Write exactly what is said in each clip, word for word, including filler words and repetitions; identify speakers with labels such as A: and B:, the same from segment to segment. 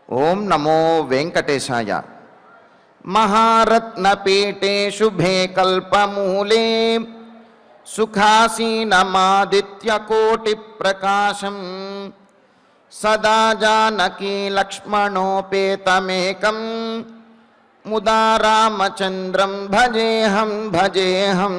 A: ఓం నమో వెంకటేశాయ. మహారత్నపీఠే శుభే కల్పమూలే సుఖాసీనమాదిత్యకోటి ప్రకాశం సదా జానకీ లక్ష్మణోపేతమేకం ముదా రామచంద్రం భజేహం భజేహం.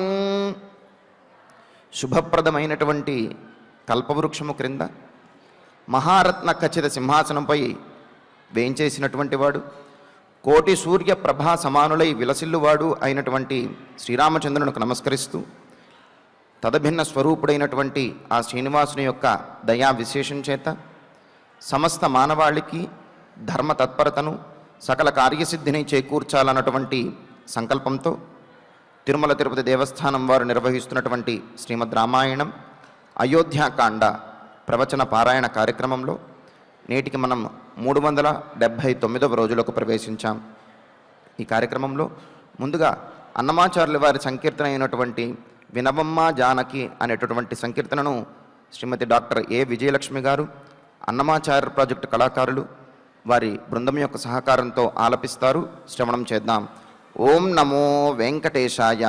A: శుభప్రదమైనటువంటి కల్పవృక్షము క్రింద మహారత్న ఖచ్చిత సింహాసనంపై వేంచేసినటువంటి వాడు, కోటి సూర్య ప్రభా సమానులై విలసిల్లువాడు అయినటువంటి శ్రీరామచంద్రునికి నమస్కరిస్తూ తదభిన్న స్వరూపుడైనటువంటి ఆ శ్రీనివాసుని యొక్క దయా విశేషం చేత సమస్త మానవాళికి ధర్మ తత్పరతను సకల కార్యసిద్ధిని చేకూర్చాలన్నటువంటి సంకల్పంతో తిరుమల తిరుపతి దేవస్థానం వారు నిర్వహిస్తున్నటువంటి శ్రీమద్ రామాయణం అయోధ్యాకాండ ప్రవచన పారాయణ కార్యక్రమంలో నేటికి మనం మూడు వందల డెబ్భై తొమ్మిదవ రోజులకు ప్రవేశించాం. ఈ కార్యక్రమంలో ముందుగా అన్నమాచార్యుల వారి సంకీర్తన అయినటువంటి వినవమ్మ జానకి అనేటటువంటి సంకీర్తనను శ్రీమతి డాక్టర్ ఏ విజయలక్ష్మి గారు, అన్నమాచార్య ప్రాజెక్టు కళాకారులు వారి బృందం యొక్క సహకారంతో ఆలపిస్తారు. శ్రవణం చేద్దాం. ఓం నమో వెంకటేశాయ.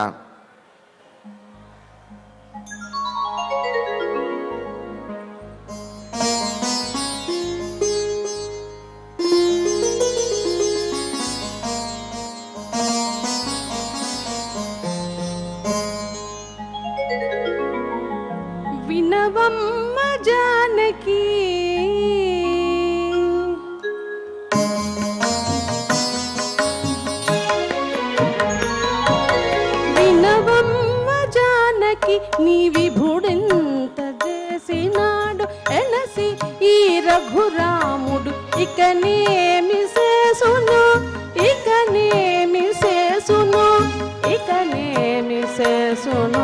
B: వినవమ్మ జానకి వినవమ్మ జానకి నీ విభుడెంత చేసినాడు ఎనసి ఈ రఘురాముడు ఇకనేమి చేసును ఇకనేమి చేసును ఇకనేమి చేసును.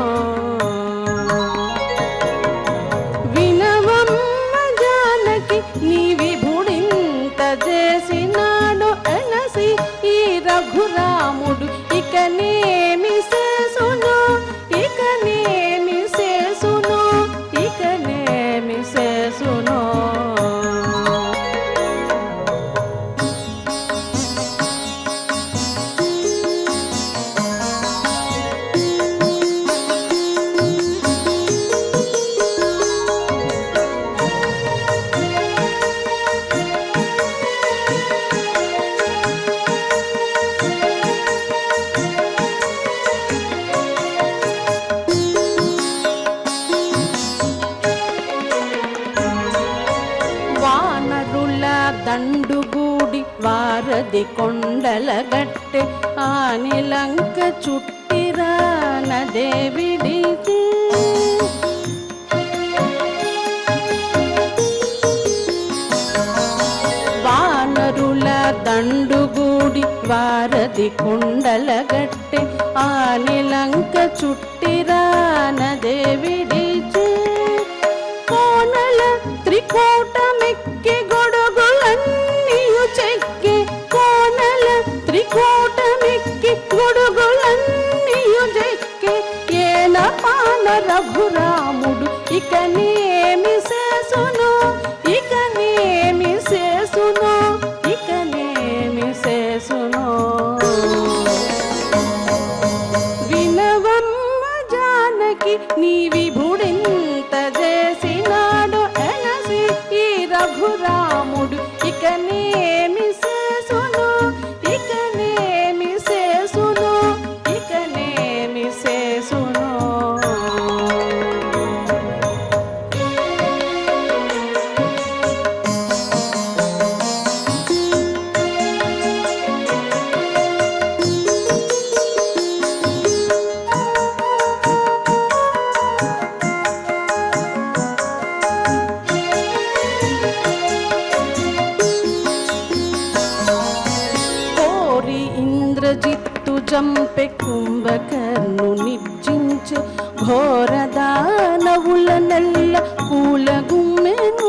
B: నీ విభుడింత చేసినాడు అనసి ఈ రఘురాముడు ఇకనేమి చేసును ఇకనేమి చేసును ఇకనేమి చేసును. దండుగూడి వారది కొండల గట్టె ఆనిలంక చుట్టిరాన దేవిడికి వానరుల దండుగూడి వారది కొండల గట్టె ఆనిలంక చుట్టిరాన దేవిడికి కోనల త్రికూటమెక్కి గొడుగులన్నీయు చెక్కి కోనల త్రికూటమెక్కి గొడుగులన్నీయు చెక్కి ఏన పాన రఘురాముడు ఇకనేమి చేసును ఇకనేమి చేసును ఇకనేమి చేసును. వినవమ్మ జానకి నీ విభుడింత చేసినాడు ఎనసి ఈ రఘురాముడు ఇకనేమి చేసును ఇకనేమి చేసును ఇకనేమి చేసును. ఇంద్రజిత్తు జంపె కుంభకర్ణు నిర్జించే ఘోర దానవుల నెల్ల కూలగుమ్మెను.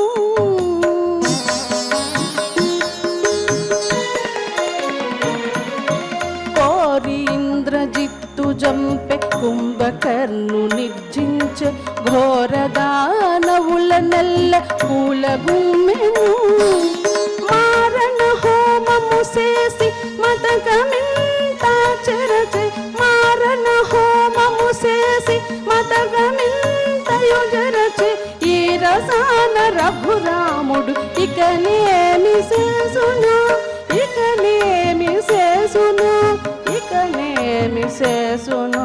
B: కోరి ఇంద్రజిత్తు జంపె కుంభకర్ణు నిర్జించే ఘోర దానవుల నెల్ల కూలగుమ్మెను. మారణ రఘురాముడు ఇకనేమి చేసును ఇకనేమి చేసును ఇకనేమి చేసును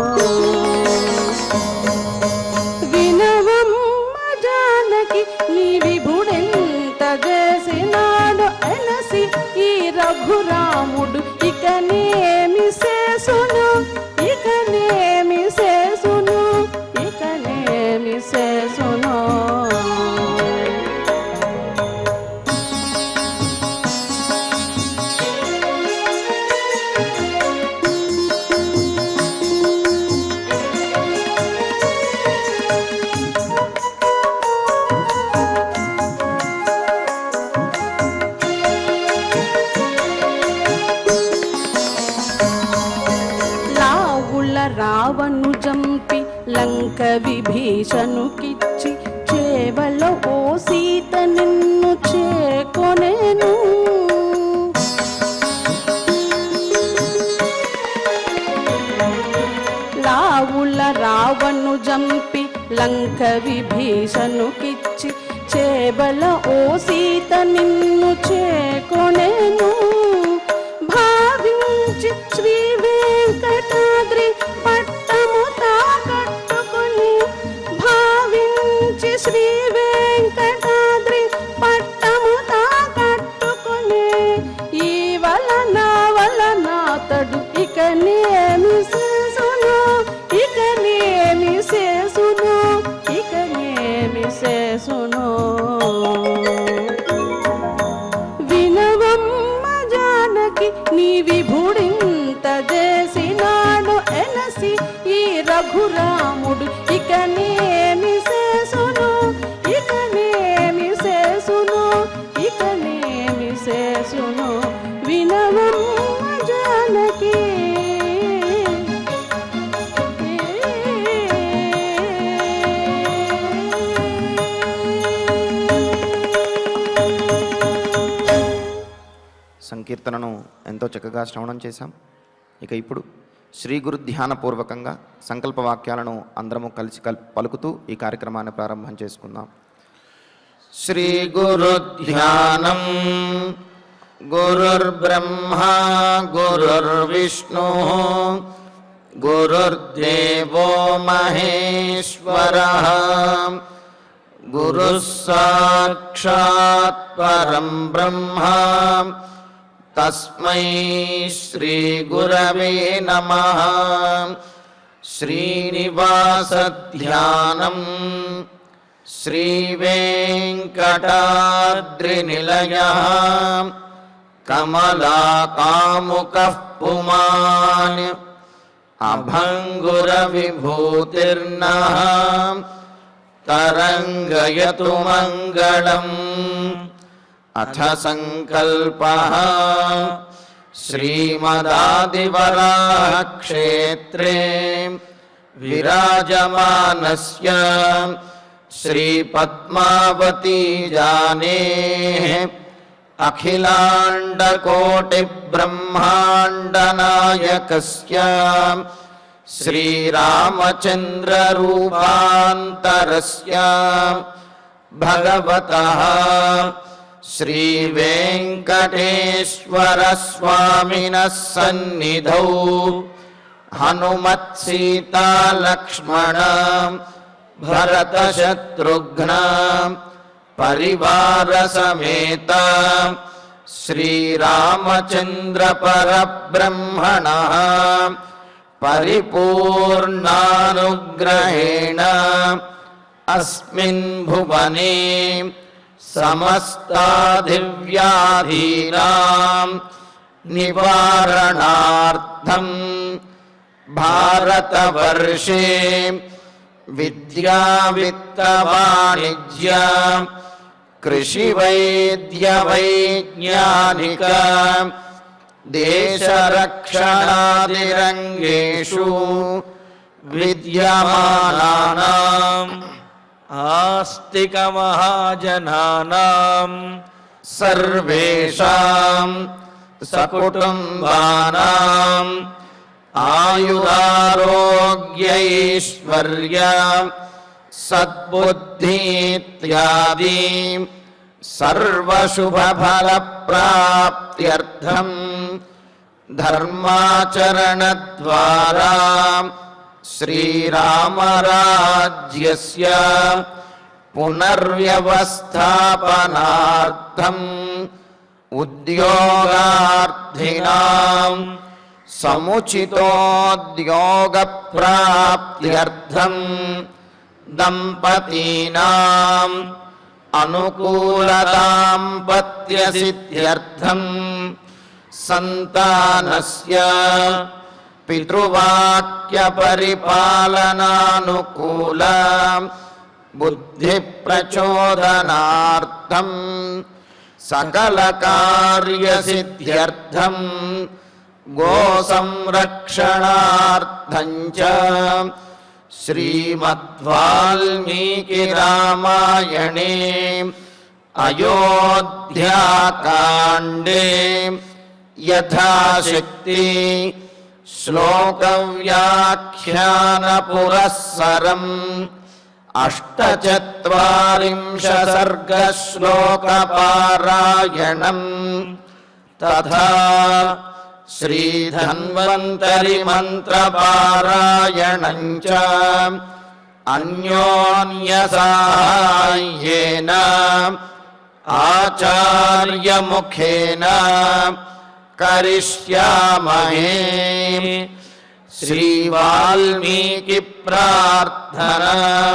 B: వినవమ్మ జానకి నీ విభుడెంత చేసినాడు ఎలసి ఈ రఘురాముడు ఇకనేమి చేసును ఇకనేమి చేసును ఇకనేమి చేసును రావణు జంపి లంక విభీషణుకిచ్చి చేవలో ఓ సీత నిన్ను చేకొనేను లావుల రావణు జంపి లంక విభీషణుకిచ్చి చేవల ఓ సీత నిన్ను చేకొనేను భావించి శ్రీ వెంకటాద్రి పట్టము తాకట్టుకొని భావించి శ్రీ వెంకటాద్రి పట్టము తాకట్టుకొని ఈ వలన వలన తడు ఇకనేమి చేసును ఇకనేమి చేసును ఇకనేమి చేసును వినవమ్మ జానకి నీ విభుడింత చేసినాడు ఎలసి ఈ రఘురాముడు ఇకనేమి చేసును ఇకనేమి చేసును ఇకనేమి చేసును వినవమ్మ జానకి
A: సంకీర్తనను ఎంతో చక్కగా శ్రవణం చేశాం. ఇక ఇప్పుడు శ్రీ గురు ధ్యానపూర్వకంగా సంకల్ప వాక్యాలను అందరము కలిసి కల్ పలుకుతూ ఈ కార్యక్రమాన్ని ప్రారంభం చేసుకుందాం. శ్రీ గురు ధ్యానం గురుర్బ్రహ్మా గురుర్విష్ణు గురుర్దేవో మహేశ్వరః గురుః సాక్షాత్ పరం బ్రహ్మ తస్మై శ్రీ గురవే నమః. శ్రీనివాస ధ్యానం శ్రీ వెంకటాద్రినిలయః కమలాకాముకః పుమాన్ అభంగుర విభూతిర్నః తరంగయతు మంగళం. అథ సంకల్పః శ్రీమదాదివరాహ క్షేత్రే విరాజమానస్య శ్రీ పద్మావతీ జానేః అఖిలాండకోటి బ్రహ్మాండ నాయకస్య శ్రీరామచంద్ర రూపాంతరస్య భగవతః శ్రీ వెంకటేశ్వర స్వామినః సన్నిధౌ హనుమత్ సీతా లక్ష్మణ భరత శత్రుఘ్న పరివార సమేత శ్రీరామచంద్ర పరబ్రహ్మణః పరిపూర్ణానుగ్రహేణ అస్మిన్ భువనే సమస్తాధివ్యాధీనాం నివారణార్థం భారతవర్షే విద్యా విత్త వాణిజ్య కృషి వైద్య వైజ్ఞానిక దేశరక్షణాదిరంగేషు విద్యమానానాం ఆస్తిక మహాజనానాం సర్వేషాం సకుటుంబానాం ఆయురారోగ్యైశ్వర్య సద్బుద్ధి ఇత్యాది सर्वशुभफलप्राप्त्यर्थं धर्माचरणद्वारा श्रीरामराज्यस्य पुनर्व्यवस्थापनार्थम् उद्योगार्थिनां समुचितोद्योगप्राप्त्यर्थं दम्पतीनाम् अनुकूलदाम्पत्यसिद्ध्यर्थं संतानस्य पितृवाक्यपरिपालनानुकूल बुद्धिप्रचोदनार्थं सकलकार्यसिद्ध्यर्थं गोसंरक्षणार्थं च श्रीमद्वाल्मीकिरामायणे अयोध्याकाण्डे यथाशक्ति श्लोकव्याख्यानपुरःसरम् अष्टचत्वारिंशत् सर्गश्लोकपारायणम् तथा श्रीधन्वन्तरि मन्त्रपारायणं च अन्योन्यसाहाय्येन आचार्यमुखेन करिष्यामहे। श्रीवाल्मीकि प्रार्थना।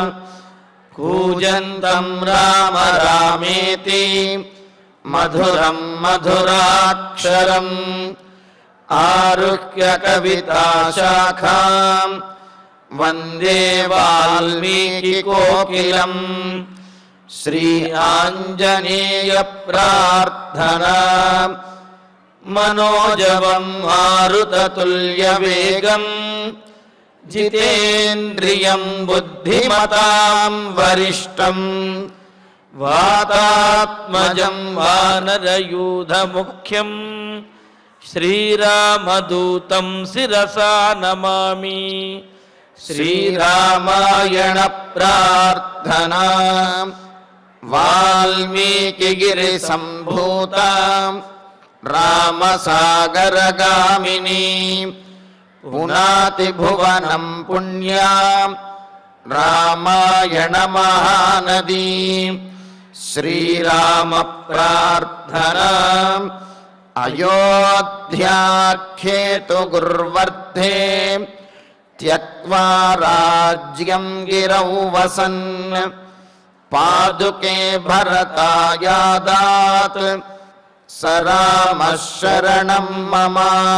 A: कूजन्तं राम रामेति मधुरं मधुराक्षरम् आरुह्य कविताशाखां वन्दे वाल्मीकिकोकिलं। श्री आञ्जनेय प्रार्थना। मनोजवं मारुततुल्यवेगं जितेन्द्रियं बुद्धिमतां वरिष्ठं वातात्मजं वानरयूथमुख्यं श्रीरामदूतं शिरसा नमामि। श्रीरामायण प्रार्थना। वाल्मीकिगिरिसम्भूता रामसागरगामिनी पुनाति भुवनं पुण्या रामायण महानदी। श्रीराम प्रार्थना। अयोध्याख्येतु गुर्वर्धे त्यक्त्वा राज्यं गिरौ वसन् पादुके भरतायादात् स रामः शरणं मम।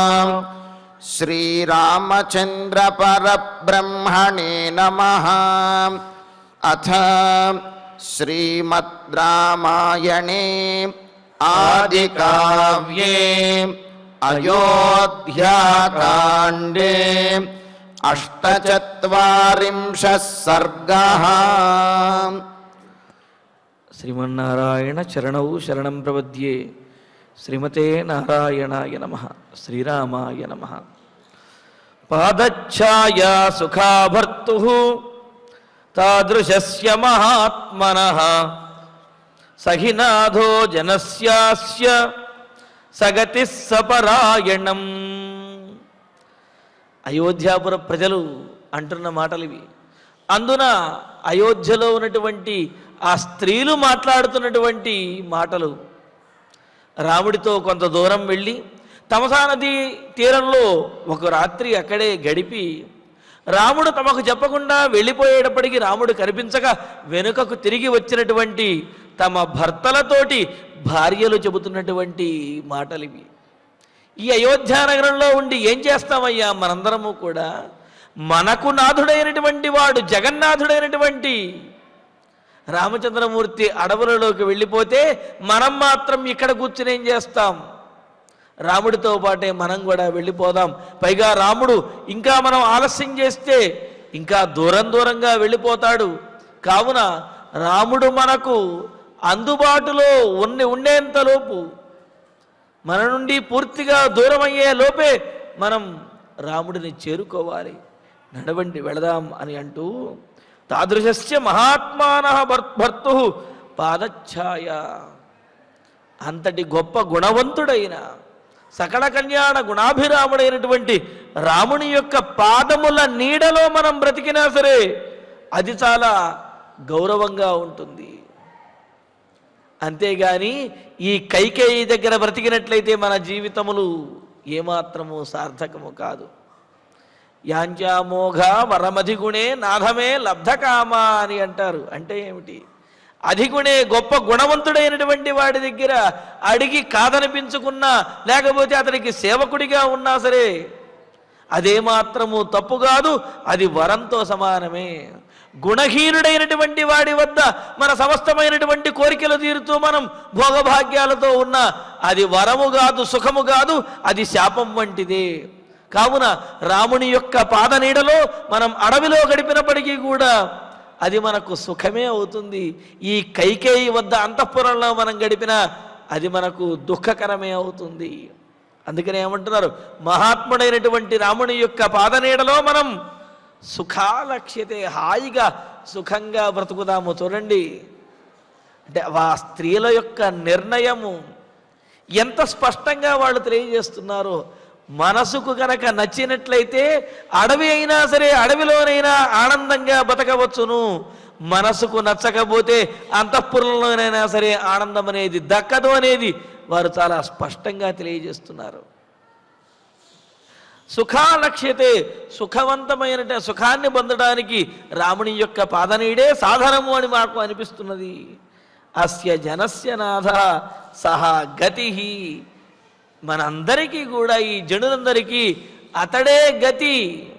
A: श्रीरामचन्द्र परब्रह्मणे नमः। अथ श्रीमद् रामायणे आदिकाव्ये अयोध्याकाण्डे अष्टचत्वारिंशः सर्गः।
C: श्रीमन्नारायण चरणौ शरणं प्रपद्ये। श्रीमते नारायणाय नमः। श्रीरामाय नमः। पादच्छाया सुखाभर्तुः तादृशस्य महात्मनः सहिनाथो जनस्यास्य सगतिः सपरायणम्। అయోధ్యాపుర ప్రజలు అంటున్న మాటలు ఇవి. అందున అయోధ్యలో ఉన్నటువంటి ఆ స్త్రీలు మాట్లాడుతున్నటువంటి మాటలు. రాముడితో కొంత దూరం వెళ్ళి తమసా నది తీరంలో ఒక రాత్రి అక్కడే గడిపి రాముడు తమకు చెప్పకుండా వెళ్ళిపోయేటప్పటికీ రాముడు కనిపించక వెనుకకు తిరిగి వచ్చినటువంటి తమ భర్తలతోటి భార్యలు చెబుతున్నటువంటి మాటలు ఇవి. ఈ అయోధ్య నగరంలో ఉండి ఏం చేస్తామయ్యా మనందరము కూడా? మనకు నాథుడైనటువంటి వాడు జగన్నాథుడైనటువంటి రామచంద్రమూర్తి అడవులలోకి వెళ్ళిపోతే మనం మాత్రం ఇక్కడ కూర్చుని ఏం చేస్తాం? రాముడితో పాటే మనం కూడా వెళ్ళిపోదాం. పైగా రాముడు ఇంకా మనం ఆలస్యం చేస్తే ఇంకా దూరం దూరంగా వెళ్ళిపోతాడు. కావున రాముడు మనకు అందుబాటులో ఉండి ఉండేంతలోపు, మన నుండి పూర్తిగా దూరం అయ్యే లోపే మనం రాముడిని చేరుకోవాలి. నడవండి వెళదాం అని అంటూ తాదృశస్య మహాత్మానః భర్తు పాదఛాయ. అంతటి గొప్ప గుణవంతుడైన సకల కళ్యాణ గుణాభిరాముడైనటువంటి రాముని యొక్క పాదముల నీడలో మనం బ్రతికినా సరే అది చాలా గౌరవంగా ఉంటుంది. అంతేగాని ఈ కైకేయి దగ్గర బ్రతికినట్లయితే మన జీవితములు ఏమాత్రము సార్థకము కాదు. యాంచామోఘ వరమధిగుణే నాథమే లబ్ధకామా అని అంటారు. అంటే ఏమిటి? అధిగుణే గొప్ప గుణవంతుడైనటువంటి వాడి దగ్గర అడిగి కాదనిపించుకున్నా లేకపోతే అతనికి సేవకుడిగా ఉన్నా సరే అదేమాత్రము తప్పు కాదు, అది వరంతో సమానమే. గుణహీనుడైనటువంటి వాడి వద్ద మన సమస్తమైనటువంటి కోరికలు తీరుతూ మనం భోగభాగ్యాలతో ఉన్నా అది వరము కాదు, సుఖము కాదు, అది శాపం వంటిదే. కావున రాముని యొక్క పాదనీడలో మనం అడవిలో గడిపినప్పటికీ కూడా అది మనకు సుఖమే అవుతుంది. ఈ కైకేయి వద్ద అంతఃపురంలో మనం గడిపినా అది మనకు దుఃఖకరమే అవుతుంది. అందుకనే ఏమంటున్నారు, మహాత్ముడైనటువంటి రాముని యొక్క పాదనీడలో మనం సుఖాలక్ష్యతే, హాయిగా సుఖంగా బ్రతుకుదాము. చూడండి, అంటే ఆ స్త్రీల యొక్క నిర్ణయము ఎంత స్పష్టంగా వాళ్ళు తెలియజేస్తున్నారో. మనసుకు కనుక నచ్చినట్లయితే అడవి అయినా సరే అడవిలోనైనా ఆనందంగా బతకవచ్చును, మనసుకు నచ్చకపోతే అంతఃపురంలోనైనా సరే ఆనందం అనేది దక్కదు అనేది వారు చాలా స్పష్టంగా తెలియజేస్తున్నారు. సుఖాలక్ష్యతే, సుఖవంతమైన సుఖాన్ని పొందడానికి రాముని యొక్క పాదనీడే సాధనము అని మాకు అనిపిస్తున్నది. అస్య జనస్య నాథ సహా గతి, మనందరికీ కూడా ఈ జనులందరికీ అతడే గతి.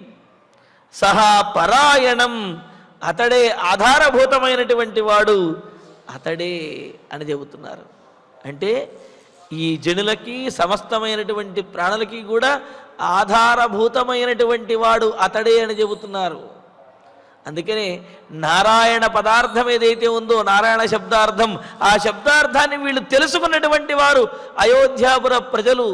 C: సహా పరాయణం, అతడే ఆధారభూతమైనటువంటి వాడు, అతడే అని చెబుతున్నారు. అంటే ఈ జనులకి సమస్తమైనటువంటి ప్రాణులకి కూడా ఆధారభూతమైనటువంటి వాడు అతడే అని చెబుతున్నారు. అందుకనే నారాయణ పదార్థం ఏదైతే ఉందో, నారాయణ శబ్దార్థం, ఆ శబ్దార్థాన్ని వీళ్ళు తెలుసుకున్నటువంటి వారు అయోధ్యాపుర ప్రజలు.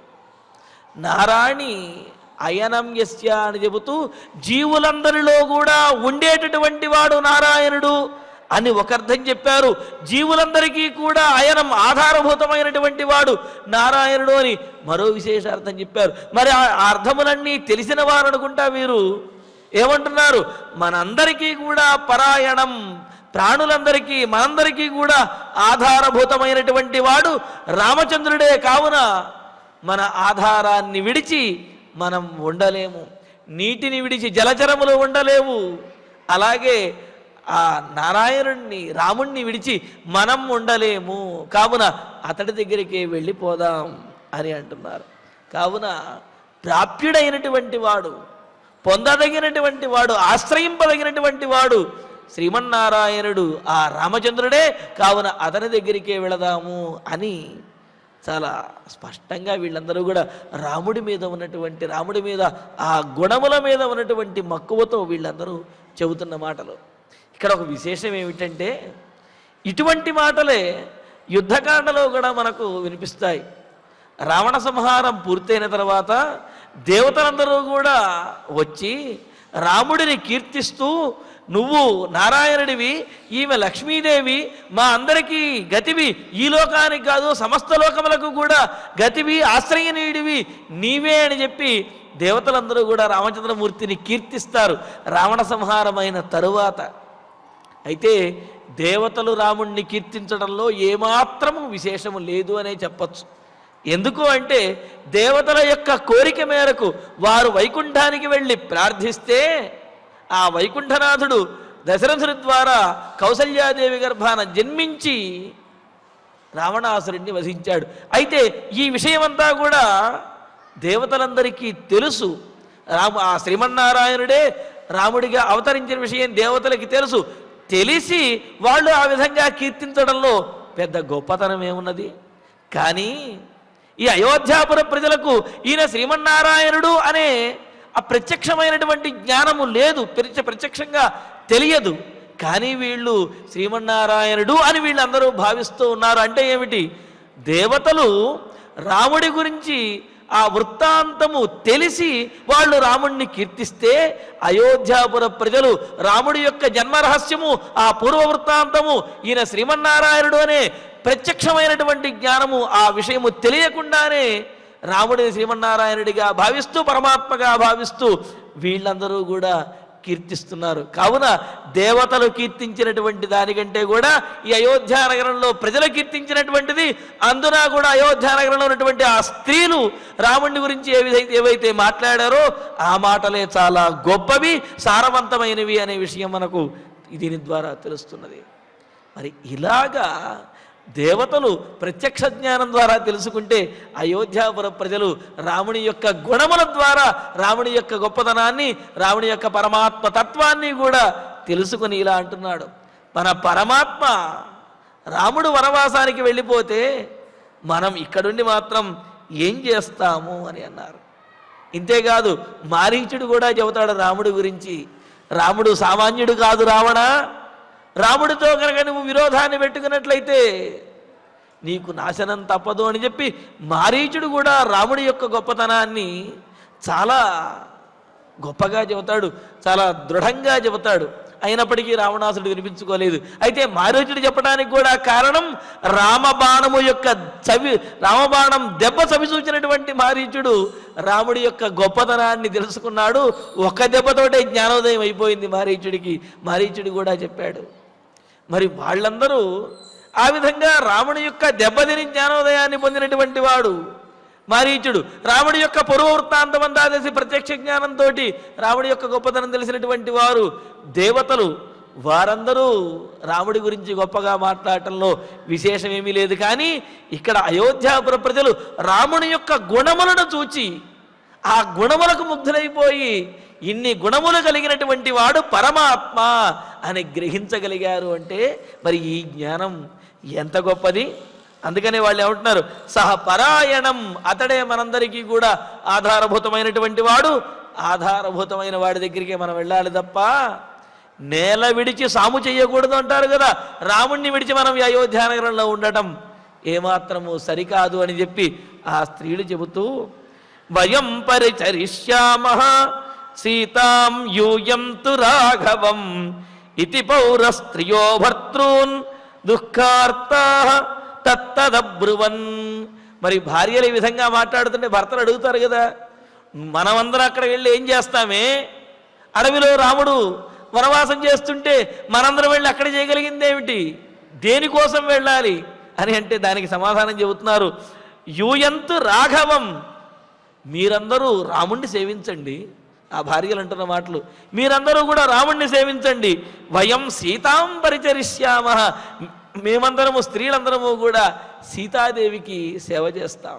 C: నారాయణి అయనం యస్య అని చెబుతూ జీవులందరిలో కూడా ఉండేటటువంటి వాడు నారాయణుడు అని ఒక అర్థం చెప్పారు. జీవులందరికీ కూడా అయనం ఆధారభూతమైనటువంటి వాడు నారాయణుడు అని మరో విశేషార్థం చెప్పారు. మరి ఆ అర్థములన్నీ తెలిసిన వారు అనుకుంటా వీరు ఏమంటున్నారు, మనందరికీ కూడా పరాయణం, ప్రాణులందరికీ మనందరికీ కూడా ఆధారభూతమైనటువంటి వాడు రామచంద్రుడే. కావున మన ఆధారాన్ని విడిచి మనం ఉండలేము, నీటిని విడిచి జలచరములు ఉండలేవు. అలాగే ఆ నారాయణుణ్ణి రాముణ్ణి విడిచి మనం ఉండలేము. కావున అతడి దగ్గరికి వెళ్ళిపోదాం అని అంటున్నారు. కావున ప్రాప్యుడైనటువంటి వాడు, పొందదగినటువంటి వాడు, ఆశ్రయింపదగినటువంటి వాడు శ్రీమన్నారాయణుడు, ఆ రామచంద్రుడే. కావున అతని దగ్గరికే వెళదాము అని చాలా స్పష్టంగా వీళ్ళందరూ కూడా రాముడి మీద ఉన్నటువంటి రాముడి మీద ఆ గుణముల మీద ఉన్నటువంటి మక్కువతో వీళ్ళందరూ చెబుతున్న మాటలు. ఇక్కడ ఒక విశేషం ఏమిటంటే, ఇటువంటి మాటలే యుద్ధకాండలో కూడా మనకు వినిపిస్తాయి. రావణ సంహారం పూర్తయిన తర్వాత దేవతలందరూ కూడా వచ్చి రాముడిని కీర్తిస్తూ, నువ్వు నారాయణుడివి, ఈమె లక్ష్మీదేవి, మా అందరికీ గతివి, ఈ లోకానికి కాదు సమస్త లోకములకు కూడా గతివి, ఆశ్రయనీయుడివి నీవే అని చెప్పి దేవతలందరూ కూడా రామచంద్రమూర్తిని కీర్తిస్తారు రావణ సంహారమైన తరువాత. అయితే దేవతలు రాముణ్ణి కీర్తించడంలో ఏమాత్రము విశేషము లేదు అనే చెప్పచ్చు. ఎందుకు అంటే దేవతల యొక్క కోరిక మేరకు వారు వైకుంఠానికి వెళ్ళి ప్రార్థిస్తే ఆ వైకుంఠనాథుడు దశరథుడి ద్వారా కౌసల్యాదేవి గర్భాన జన్మించి రావణాసురుణ్ణి వధించాడు. అయితే ఈ విషయమంతా కూడా దేవతలందరికీ తెలుసు. రాము ఆ శ్రీమన్నారాయణుడే రాముడిగా అవతరించిన విషయం దేవతలకి తెలుసు. తెలిసి వాళ్ళు ఆ విధంగా కీర్తించడంలో పెద్ద గొప్పతనం ఏమున్నది? కానీ ఈ అయోధ్యాపుర ప్రజలకు ఈయన శ్రీమన్నారాయణుడు అనే ఆ ప్రత్యక్షమైనటువంటి జ్ఞానము లేదు, ప్రత్యక్షంగా తెలియదు. కానీ వీళ్ళు శ్రీమన్నారాయణుడు అని వీళ్ళందరూ భావిస్తూ ఉన్నారు. అంటే ఏమిటి? దేవతలు రాముడి గురించి ఆ వృత్తాంతము తెలిసి వాళ్ళు రాముణ్ణి కీర్తిస్తే అయోధ్యాపుర ప్రజలు రాముడి యొక్క జన్మరహస్యము, ఆ పూర్వ వృత్తాంతము, ఈయన శ్రీమన్నారాయణుడు అనే ప్రత్యక్షమైనటువంటి జ్ఞానము, ఆ విషయము తెలియకుండానే రాముడిని శ్రీమన్నారాయణుడిగా భావిస్తూ, పరమాత్మగా భావిస్తూ వీళ్ళందరూ కూడా కీర్తిస్తున్నారు. కావున దేవతలు కీర్తించినటువంటి దానికంటే కూడా ఈ అయోధ్య నగరంలో ప్రజలు కీర్తించినటువంటిది, అందున కూడా అయోధ్య నగరంలో ఉన్నటువంటి ఆ స్త్రీలు రాముడి గురించి ఏ విధంగా ఏవైతే మాట్లాడారో ఆ మాటలే చాలా గొప్పవి, సారవంతమైనవి అనే విషయం మనకు దీని ద్వారా తెలుస్తున్నది. మరి ఇలాగా దేవతలు ప్రత్యక్ష జ్ఞానం ద్వారా తెలుసుకుంటే అయోధ్యాపుర ప్రజలు రాముని యొక్క గుణముల ద్వారా రాముని యొక్క గొప్పతనాన్ని, రాముని యొక్క పరమాత్మ తత్వాన్ని కూడా తెలుసుకుని ఇలా అంటున్నాడు, మన పరమాత్మ రాముడు వనవాసానికి వెళ్ళిపోతే మనం ఇక్కడుండి మాత్రం ఏం చేస్తాము అని అన్నారు. ఇంతేకాదు మారీచుడు కూడా చెబుతాడు రాముడి గురించి, రాముడు సామాన్యుడు కాదు రావణ, రాముడితో కనుక నువ్వు విరోధాన్ని పెట్టుకున్నట్లయితే నీకు నాశనం తప్పదు అని చెప్పి మారీచుడు కూడా రాముడి యొక్క గొప్పతనాన్ని చాలా గొప్పగా చెబుతాడు, చాలా దృఢంగా చెబుతాడు. అయినప్పటికీ రావణాసుడు వినిపించుకోలేదు. అయితే మారీచుడు చెప్పడానికి కూడా కారణం రామబాణము యొక్క చవి రామబాణం దెబ్బ చవి చూచినటువంటి మారీచుడు రాముడి యొక్క గొప్పతనాన్ని తెలుసుకున్నాడు. ఒక దెబ్బతోటే జ్ఞానోదయం అయిపోయింది మారీచుడికి. మారీచుడు కూడా చెప్పాడు. మరి వాళ్ళందరూ ఆ విధంగా రాముడి యొక్క దెబ్బతిని జ్ఞానోదయాన్ని పొందినటువంటి వాడు మారీచుడు. రాముడి యొక్క పూర్వ వృత్తాంతమంతా తెలిసి ప్రత్యక్ష జ్ఞానంతో రాముడి యొక్క గొప్పతనం తెలిసినటువంటి వారు దేవతలు. వారందరూ రాముడి గురించి గొప్పగా మాట్లాడటంలో విశేషం ఏమీ లేదు. కానీ ఇక్కడ అయోధ్యాపుర ప్రజలు రాముని యొక్క గుణములను చూచి ఆ గుణములకు ముగ్ధులైపోయి ఇన్ని గుణములు కలిగినటువంటి వాడు పరమాత్మ అని గ్రహించగలిగారు. అంటే మరి ఈ జ్ఞానం ఎంత గొప్పది. అందుకనే వాళ్ళు ఏమంటున్నారు, సహ పరాయణం, అతడే మనందరికీ కూడా ఆధారభూతమైనటువంటి వాడు. ఆధారభూతమైన వాడి దగ్గరికి మనం వెళ్ళాలి తప్ప నేల విడిచి సాము చేయకూడదు అంటారు కదా. రాముణ్ణి విడిచి మనం ఈ అయోధ్య నగరంలో ఉండటం ఏమాత్రము సరికాదు అని చెప్పి ఆ స్త్రీలు చెబుతూ, వయం పరిచరిష్యామః సీతాం యూయం తు రాఘవం ఇతి పౌర స్త్రియో భర్తృన్ దుఃఖార్తాః తత్తదబ్రువన్. మరి భార్యలు ఈ విధంగా మాట్లాడుతుంటే భర్తలు అడుగుతారు కదా, మనమందరం అక్కడ వెళ్ళి ఏం చేస్తామే, అడవిలో రాముడు వనవాసం చేస్తుంటే మనందరం వెళ్ళి అక్కడ చేయగలిగింది ఏమిటి, దేనికోసం వెళ్ళాలి అని అంటే దానికి సమాధానం చెబుతున్నారు, యూయంతు రాఘవం, మీరందరూ రాముణ్ణి సేవించండి. ఆ భార్యలు అంటున్న మాటలు, మీరందరూ కూడా రాముణ్ణి సేవించండి. వయం సీతాం పరిచరిష్యామః, మేమందరము స్త్రీలందరము కూడా సీతాదేవికి సేవ చేస్తాం.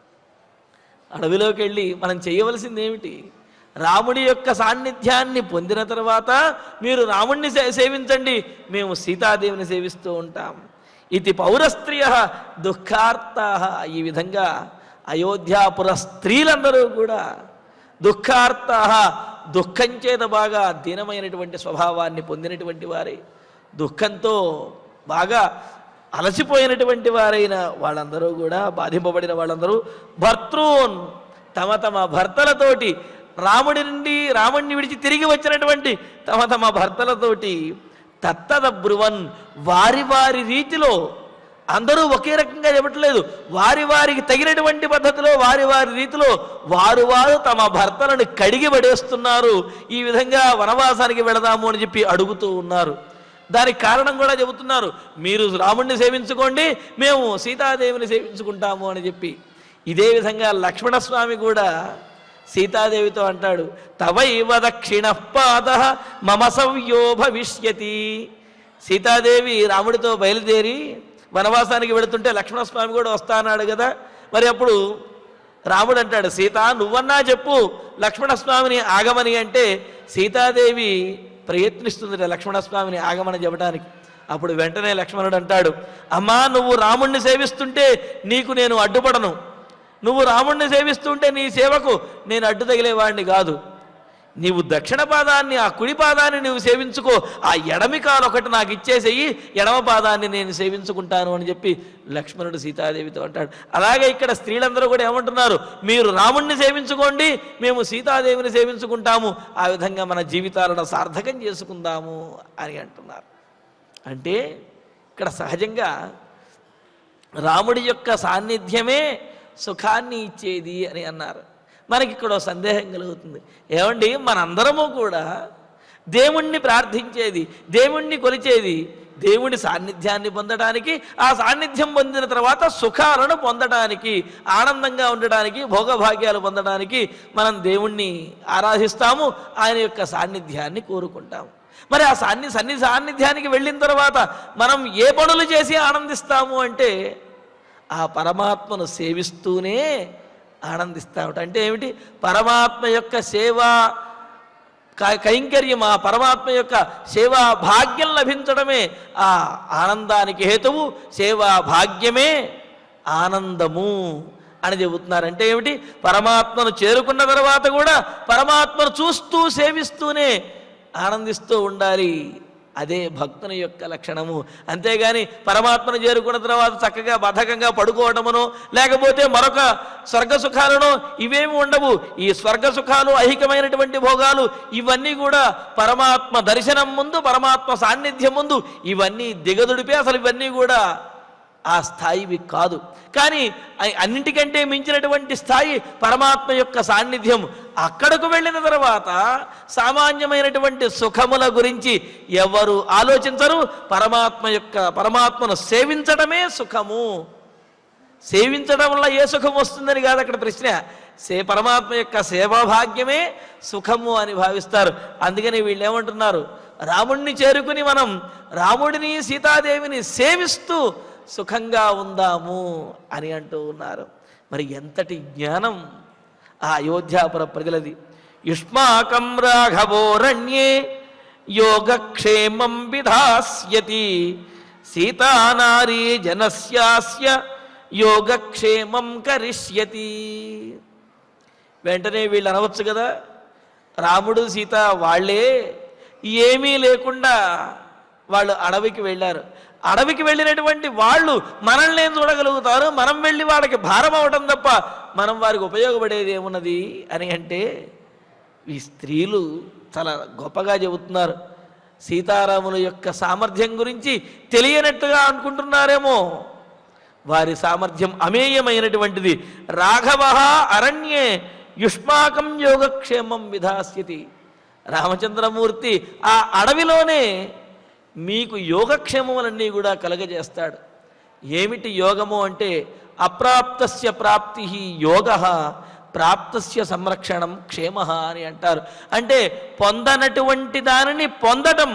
C: అడవిలోకి వెళ్ళి మనం చేయవలసింది ఏమిటి, రాముడి యొక్క సాన్నిధ్యాన్ని పొందిన తర్వాత మీరు రాముణ్ణి సేవించండి, మేము సీతాదేవిని సేవిస్తూ ఉంటాం. ఇది పౌరస్త్రియ దుఃఖార్తాః. ఈ విధంగా అయోధ్యాపుర స్త్రీలందరూ కూడా దుఃఖార్తాః, దుఃఖం చేత బాగా దీనమైనటువంటి స్వభావాన్ని పొందినటువంటి వారే, దుఃఖంతో బాగా అలసిపోయినటువంటి వారైన వాళ్ళందరూ కూడా, బాధింపబడిన వాళ్ళందరూ భర్తృన్, తమ తమ భర్తలతోటి, రాముడి నుండి రాముడిని విడిచి తిరిగి వచ్చినటువంటి తమ తమ భర్తలతోటి తత్తదబ్రువన్, వారి వారి రీతిలో, అందరూ ఒకే రకంగా చెప్పట్లేదు, వారి వారికి తగినటువంటి పద్ధతిలో వారి వారి రీతిలో వారు వారు తమ భర్తలను కడిగి పడేస్తున్నారు. ఈ విధంగా వనవాసానికి వెళదాము అని చెప్పి అడుగుతూ ఉన్నారు. దానికి కారణం కూడా చెబుతున్నారు, మీరు రాముడిని సేవించుకోండి, మేము సీతాదేవిని సేవించుకుంటాము అని చెప్పి. ఇదే విధంగా లక్ష్మణస్వామి కూడా సీతాదేవితో అంటాడు, తవైవ దక్షిణ పాద మమ సవ్యో భవిష్యతి. సీతాదేవి రాముడితో బయలుదేరి వనవాసానికి వెళుతుంటే లక్ష్మణస్వామి కూడా వస్తా అన్నాడు కదా. మరి అప్పుడు రాముడు అంటాడు, సీత నువ్వన్నా చెప్పు లక్ష్మణస్వామిని ఆగమని. అంటే సీతాదేవి ప్రయత్నిస్తుంది లక్ష్మణస్వామిని ఆగమని చెప్పడానికి. అప్పుడు వెంటనే లక్ష్మణుడు అంటాడు, అమ్మా నువ్వు రాముణ్ణి సేవిస్తుంటే నీకు నేను అడ్డుపడను, నువ్వు రాముణ్ణి సేవిస్తుంటే నీ సేవకు నేను అడ్డు తగిలేవాడిని కాదు. నీవు దక్షిణ పాదాన్ని, ఆ కుడి పాదాన్ని నువ్వు సేవించుకో, ఆ ఎడమి కాలు ఒకటి నాకు ఇచ్చేసేయి, ఎడమ పాదాన్ని నేను సేవించుకుంటాను అని చెప్పి లక్ష్మణుడు సీతాదేవితో అంటాడు. అలాగే ఇక్కడ స్త్రీలందరూ కూడా ఏమంటున్నారు, మీరు రాముణ్ణి సేవించుకోండి, మేము సీతాదేవిని సేవించుకుంటాము, ఆ విధంగా మన జీవితాలను సార్థకం చేసుకుందాము అని అంటున్నారు. అంటే ఇక్కడ సహజంగా రాముడి యొక్క సాన్నిధ్యమే సుఖాన్ని ఇచ్చేది అని అన్నారు. మనకి ఇక్కడ సందేహం కలుగుతుంది, ఏమండి మనందరము కూడా దేవుణ్ణి ప్రార్థించేది, దేవుణ్ణి కొలిచేది దేవుడి సాన్నిధ్యాన్ని పొందడానికి, ఆ సాన్నిధ్యం పొందిన తర్వాత సుఖాలను పొందడానికి, ఆనందంగా ఉండడానికి, భోగభాగ్యాలు పొందడానికి మనం దేవుణ్ణి ఆరాధిస్తాము, ఆయన యొక్క సాన్నిధ్యాన్ని కోరుకుంటాము. మరి ఆ సాన్ని సన్ని సాన్నిధ్యానికి వెళ్ళిన తర్వాత మనం ఏ పనులు చేసి ఆనందిస్తాము అంటే ఆ పరమాత్మను సేవిస్తూనే ఆనందిస్తామట. అంటే ఏమిటి? పరమాత్మ యొక్క సేవా కైంకర్యం, ఆ పరమాత్మ యొక్క సేవా భాగ్యం లభించడమే ఆ ఆనందానికి హేతువు, సేవా భాగ్యమే ఆనందము అని చెబుతున్నారు. అంటే ఏమిటి? పరమాత్మను చేరుకున్న తర్వాత కూడా పరమాత్మను చూస్తూ సేవిస్తూనే ఆనందిస్తూ ఉండాలి, అదే భక్తుని యొక్క లక్షణము. అంతేగాని పరమాత్మను చేరుకున్న తర్వాత చక్కగా బద్ధకంగా పడుకోవటమునో లేకపోతే మరొక స్వర్గ సుఖాలను ఇవేమి ఉండవు. ఈ స్వర్గ సుఖాలు, ఐహికమైనటువంటి భోగాలు ఇవన్నీ కూడా పరమాత్మ దర్శనం ముందు, పరమాత్మ సాన్నిధ్యం ముందు ఇవన్నీ దిగదుడిపే, అసలు ఇవన్నీ కూడా ఆ స్థాయివి కాదు. కానీ అన్నింటికంటే మించినటువంటి స్థాయి పరమాత్మ యొక్క సాన్నిధ్యం. అక్కడకు వెళ్ళిన తర్వాత సామాన్యమైనటువంటి సుఖముల గురించి ఎవరు ఆలోచించరు. పరమాత్మ యొక్క పరమాత్మను సేవించడమే సుఖము. సేవించడం వల్ల ఏ సుఖం వస్తుందని కాదు అక్కడ ప్రశ్న. సే పరమాత్మ యొక్క సేవాభాగ్యమే సుఖము అని భావిస్తారు. అందుకని వీళ్ళు ఏమంటున్నారు, రాముడిని చేరుకుని మనం రాముడిని సీతాదేవిని సేవిస్తూ సుఖంగా ఉందాము అని అంటూ ఉన్నారు. మరి ఎంతటి జ్ఞానం ఆ అయోధ్యాపుర ప్రజలది. యుష్మాకం రాఘవోరణ్యే యోగక్షేమం విధాస్యతి సీతానారీ జనస్యాస్య యోగక్షేమం కరిష్యతి. వెంటనే వీళ్ళు అనవచ్చు కదా, రాముడు సీత వాళ్ళే ఏమీ లేకుండా వాళ్ళు అడవికి వెళ్ళారు. అడవికి వెళ్ళినటువంటి వాళ్ళు మనల్ని ఏం చూడగలుగుతారు, మనం వెళ్ళి వాళ్ళకి భారం అవడం తప్ప మనం వారికి ఉపయోగపడేది ఏమున్నది అని అంటే ఈ స్త్రీలు చాలా గొప్పగా చెబుతున్నారు. సీతారాముల యొక్క సామర్థ్యం గురించి తెలియనట్టుగా అనుకుంటున్నారేమో, వారి సామర్థ్యం అమేయమైనటువంటిది. రాఘవ అరణ్యే యుష్మాకం యోగక్షేమం విధాస్యతి. రామచంద్రమూర్తి ఆ అడవిలోనే మీకు యోగక్షేమములన్నీ కూడా కలగజేస్తాడు. ఏమిటి యోగము అంటే అప్రాప్తస్య ప్రాప్తి యోగ, ప్రాప్తస్య సంరక్షణం క్షేమ అని అంటారు. అంటే పొందనటువంటి దానిని పొందటం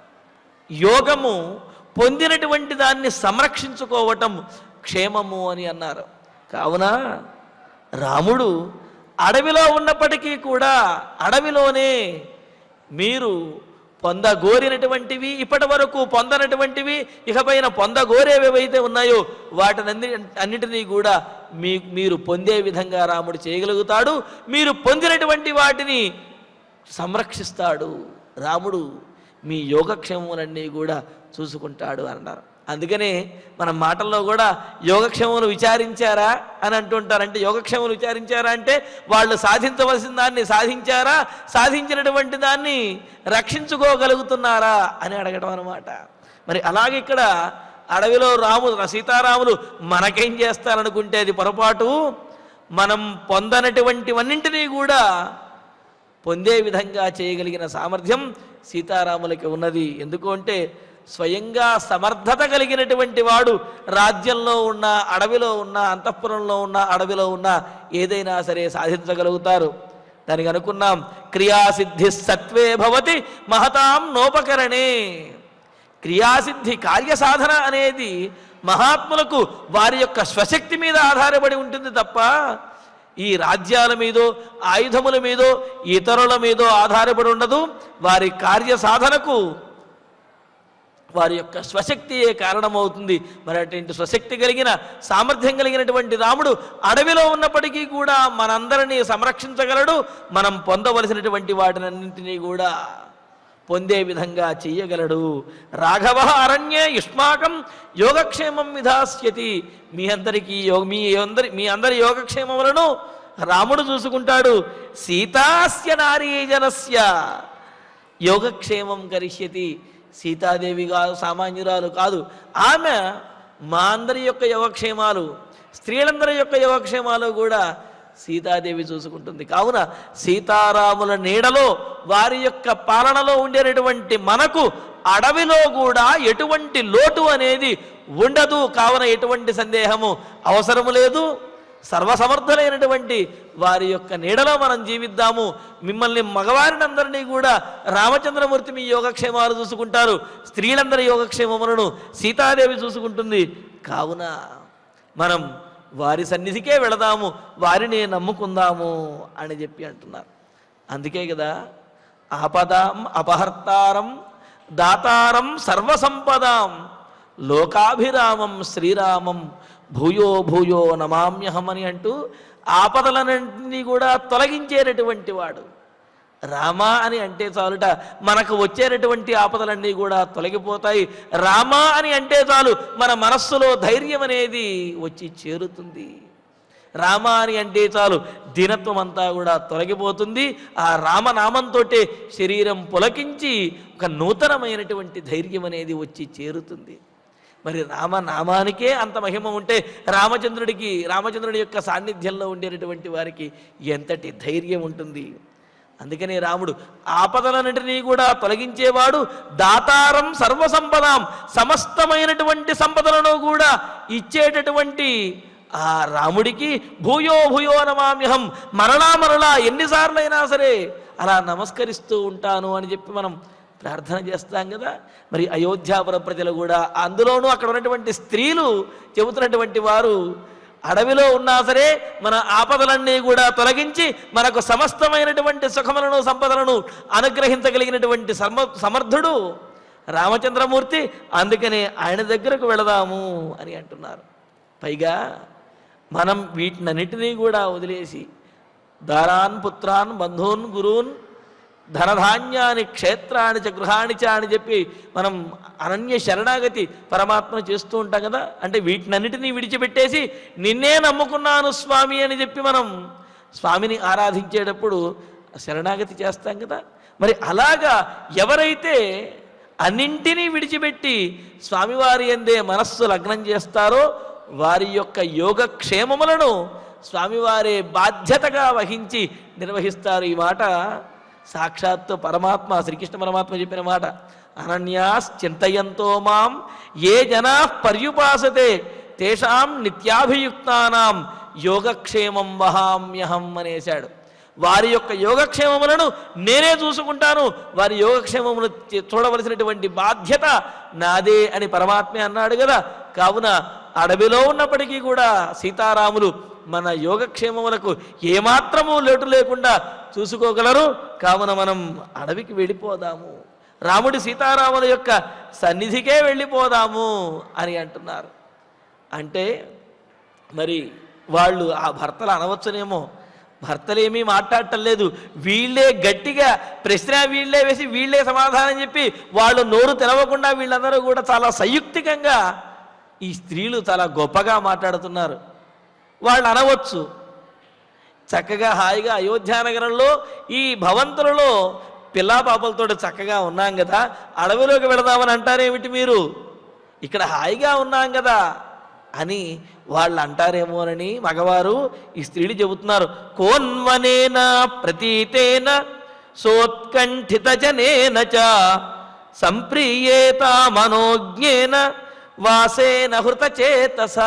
C: యోగము, పొందినటువంటి దాన్ని సంరక్షించుకోవటం క్షేమము అని అన్నారు. కావున రాముడు అడవిలో ఉన్నప్పటికీ కూడా అడవిలోనే మీరు పొందగోరినటువంటివి, ఇప్పటి వరకు పొందనటువంటివి, ఇకపైన పొందగోరేవేవైతే ఉన్నాయో వాటినన్ని అన్నిటినీ కూడా మీ మీరు పొందే విధంగా రాముడు చేయగలుగుతాడు. మీరు పొందినటువంటి వాటిని సంరక్షిస్తాడు. రాముడు మీ యోగక్షేమములన్నీ కూడా చూసుకుంటాడు అన్నారు. అందుకనే మన మాటల్లో కూడా యోగక్షేమములు విచారించారా అని అంటుంటారు. అంటే యోగక్షేమములు విచారించారా అంటే వాళ్ళు సాధించవలసిన దాన్ని సాధించారా, సాధించినటువంటి దాన్ని రక్షించుకోగలుగుతున్నారా అని అడగడం అన్నమాట. మరి అలాగే ఇక్కడ అడవిలో రాముడు సీతారాములు మనకేం చేస్తారనుకుంటే అది పొరపాటు. మనం పొందనటువంటివన్నింటినీ కూడా పొందే విధంగా చేయగలిగిన సామర్థ్యం సీతారాములకి ఉన్నది. ఎందుకు అంటే స్వయంగా సమర్థత కలిగినటువంటి వాడు రాజ్యంలో ఉన్న, అడవిలో ఉన్న, అంతఃపురంలో ఉన్న, అడవిలో ఉన్న ఏదైనా సరే సాధించగలుగుతారు. దానికి అనుకున్నాం, క్రియాసిద్ధి సత్వే భవతి మహతాం నోపకరణే. క్రియాసిద్ధి కార్యసాధన అనేది మహాత్ములకు వారి యొక్క స్వశక్తి మీద ఆధారపడి ఉంటుంది తప్ప ఈ రాజ్యాల మీదో ఆయుధముల మీదో ఇతరుల మీదో ఆధారపడి ఉండదు. వారి కార్యసాధనకు వారి యొక్క స్వశక్తియే కారణమవుతుంది. మరి అటువంటి స్వశక్తి కలిగిన సామర్థ్యం కలిగినటువంటి రాముడు అడవిలో ఉన్నప్పటికీ కూడా మనందరినీ సంరక్షించగలడు. మనం పొందవలసినటువంటి వాటినన్నింటినీ కూడా పొందే విధంగా చెయ్యగలడు. రాఘవ అరణ్యే యుష్మాకం యోగక్షేమం విధాస్యతి. మీ అందరికీ యోగ మీ అందరి మీ అందరి యోగక్షేమములను రాముడు చూసుకుంటాడు. సీతాస్య నారీజనస్య యోగక్షేమం కరిష్యతి. సీతాదేవి కాదు, సామాన్యురాలు కాదు. ఆమె మా అందరి యొక్క యోగక్షేమాలు, స్త్రీలందరి యొక్క యోగక్షేమాలు కూడా సీతాదేవి చూసుకుంటుంది. కావున సీతారాముల నీడలో వారి యొక్క పాలనలో ఉండేటటువంటి మనకు అడవిలో కూడా ఎటువంటి లోటు అనేది ఉండదు. కావున ఎటువంటి సందేహము అవసరము లేదు. సర్వసమర్థులైనటువంటి వారి యొక్క నీడలో మనం జీవిద్దాము. మిమ్మల్ని మగవారినందరినీ కూడా రామచంద్రమూర్తి మీ యోగక్షేమాలు చూసుకుంటారు. స్త్రీలందరి యోగక్షేమములను సీతాదేవి చూసుకుంటుంది. కావున మనం వారి సన్నిధికే వెళదాము, వారిని నమ్ముకుందాము అని చెప్పి అంటున్నారు. అందుకే కదా ఆపదాం అపహర్తారం దాతారం సర్వసంపదాం లోకాభిరామం శ్రీరామం భూయో భూయో నమామ్యహం అని అంటూ ఆపదలన్నింటినీ కూడా తొలగించేటటువంటి వాడు రామ అని అంటే చాలుట మనకు వచ్చేటటువంటి ఆపదలన్నీ కూడా తొలగిపోతాయి. రామ అని అంటే చాలు మన మనస్సులో ధైర్యం అనేది వచ్చి చేరుతుంది. రామ అని అంటే చాలు దీనత్వం అంతా కూడా తొలగిపోతుంది. ఆ రామనామంతో శరీరం పులకించి ఒక నూతనమైనటువంటి ధైర్యం అనేది వచ్చి చేరుతుంది. మరి రామనామానికే అంత మహిమ ఉంటే రామచంద్రుడికి రామచంద్రుడి యొక్క సాన్నిధ్యంలో ఉండేటటువంటి వారికి ఎంతటి ధైర్యం ఉంటుంది. అందుకనే రాముడు ఆపదలన్నింటినీ కూడా తొలగించేవాడు. దాతారం సర్వసంపదాం సమస్తమైనటువంటి సంపదలను కూడా ఇచ్చేటటువంటి ఆ రాముడికి భూయో భూయో నమామ్యహం మరలా మరలా ఎన్నిసార్లైనా సరే అలా నమస్కరిస్తూ ఉంటాను అని చెప్పి మనం ప్రార్థన చేస్తాం కదా. మరి అయోధ్యాపుర ప్రజలు కూడా, అందులోనూ అక్కడ ఉన్నటువంటి స్త్రీలు చెబుతున్నటువంటి వారు, అడవిలో ఉన్నా సరే మన ఆపదలన్నీ కూడా తొలగించి మనకు సమస్తమైనటువంటి సుఖములను సంపదలను అనుగ్రహించగలిగినటువంటి సమ సమర్థుడు రామచంద్రమూర్తి. అందుకనే ఆయన దగ్గరకు వెళదాము అని అంటున్నారు. పైగా మనం వీటినన్నిటినీ కూడా వదిలేసి దారాన్ పుత్రాన్ బంధూన్ గురూన్ ధనధాన్యాన్ని క్షేత్రాన్ని చ గృహాన్ని చ అని చెప్పి మనం అనన్య శరణాగతి పరమాత్మను చేస్తూ ఉంటాం కదా. అంటే వీటినన్నిటినీ విడిచిపెట్టేసి నిన్నే నమ్ముకున్నాను స్వామి అని చెప్పి మనం స్వామిని ఆరాధించేటప్పుడు శరణాగతి చేస్తాం కదా. మరి అలాగా ఎవరైతే అన్నింటినీ విడిచిపెట్టి స్వామివారి యందే మనస్సు లగ్నం చేస్తారో వారి యొక్క యోగక్షేమములను స్వామివారే బాధ్యతగా వహించి నిర్వహిస్తారు. ఈ మాట సాక్షాత్తు పరమాత్మ శ్రీకృష్ణ పరమాత్మ చెప్పిన మాట. అనన్యాస్ చింతయంతో మాం ఏ జనా పర్యుపాసతే తేషాం నిత్యాభియుక్తానాం యోగక్షేమం వహామ్యహం అనేశాడు. వారి యొక్క యోగక్షేమములను నేనే చూసుకుంటాను, వారి యోగక్షేమమును చూడవలసినటువంటి బాధ్యత నాదే అని పరమాత్మే అన్నాడు కదా. కావున అడవిలో ఉన్నప్పటికీ కూడా సీతారాములు మన యోగక్షేమములకు ఏమాత్రము లోటు లేకుండా చూసుకోగలరు. కావున మనం అడవికి వెళ్ళిపోదాము, రాముడి సీతారాముల యొక్క సన్నిధికే వెళ్ళిపోదాము అని అంటున్నారు. అంటే మరి వాళ్ళు ఆ భర్తలు అనవచ్చునేమో, భర్తలేమీ మాట్లాడటం లేదు, వీళ్ళే గట్టిగా ప్రశ్న వీళ్ళే వేసి వీళ్ళే సమాధానం చెప్పి వాళ్ళు నోరు తెరవకుండా వీళ్ళందరూ కూడా చాలా సంయుక్తికంగా ఈ స్త్రీలు చాలా గొప్పగా మాట్లాడుతున్నారు. వాళ్ళు అనవచ్చు, చక్కగా హాయిగా అయోధ్యానగరంలో ఈ భవంతులలో పిల్లా పాపలతో చక్కగా ఉన్నాం కదా, అడవిలోకి వెళదామని అంటారేమిటి మీరు, ఇక్కడ హాయిగా ఉన్నాం కదా అని వాళ్ళు అంటారేమోనని మగవారు ఈ స్త్రీలు చెబుతున్నారు. కోన్వనేన ప్రతీతేన సోత్కంఠిత జనేన చ సంప్రీయేత మనోజ్ఞేన వాసేన హృతచేతస.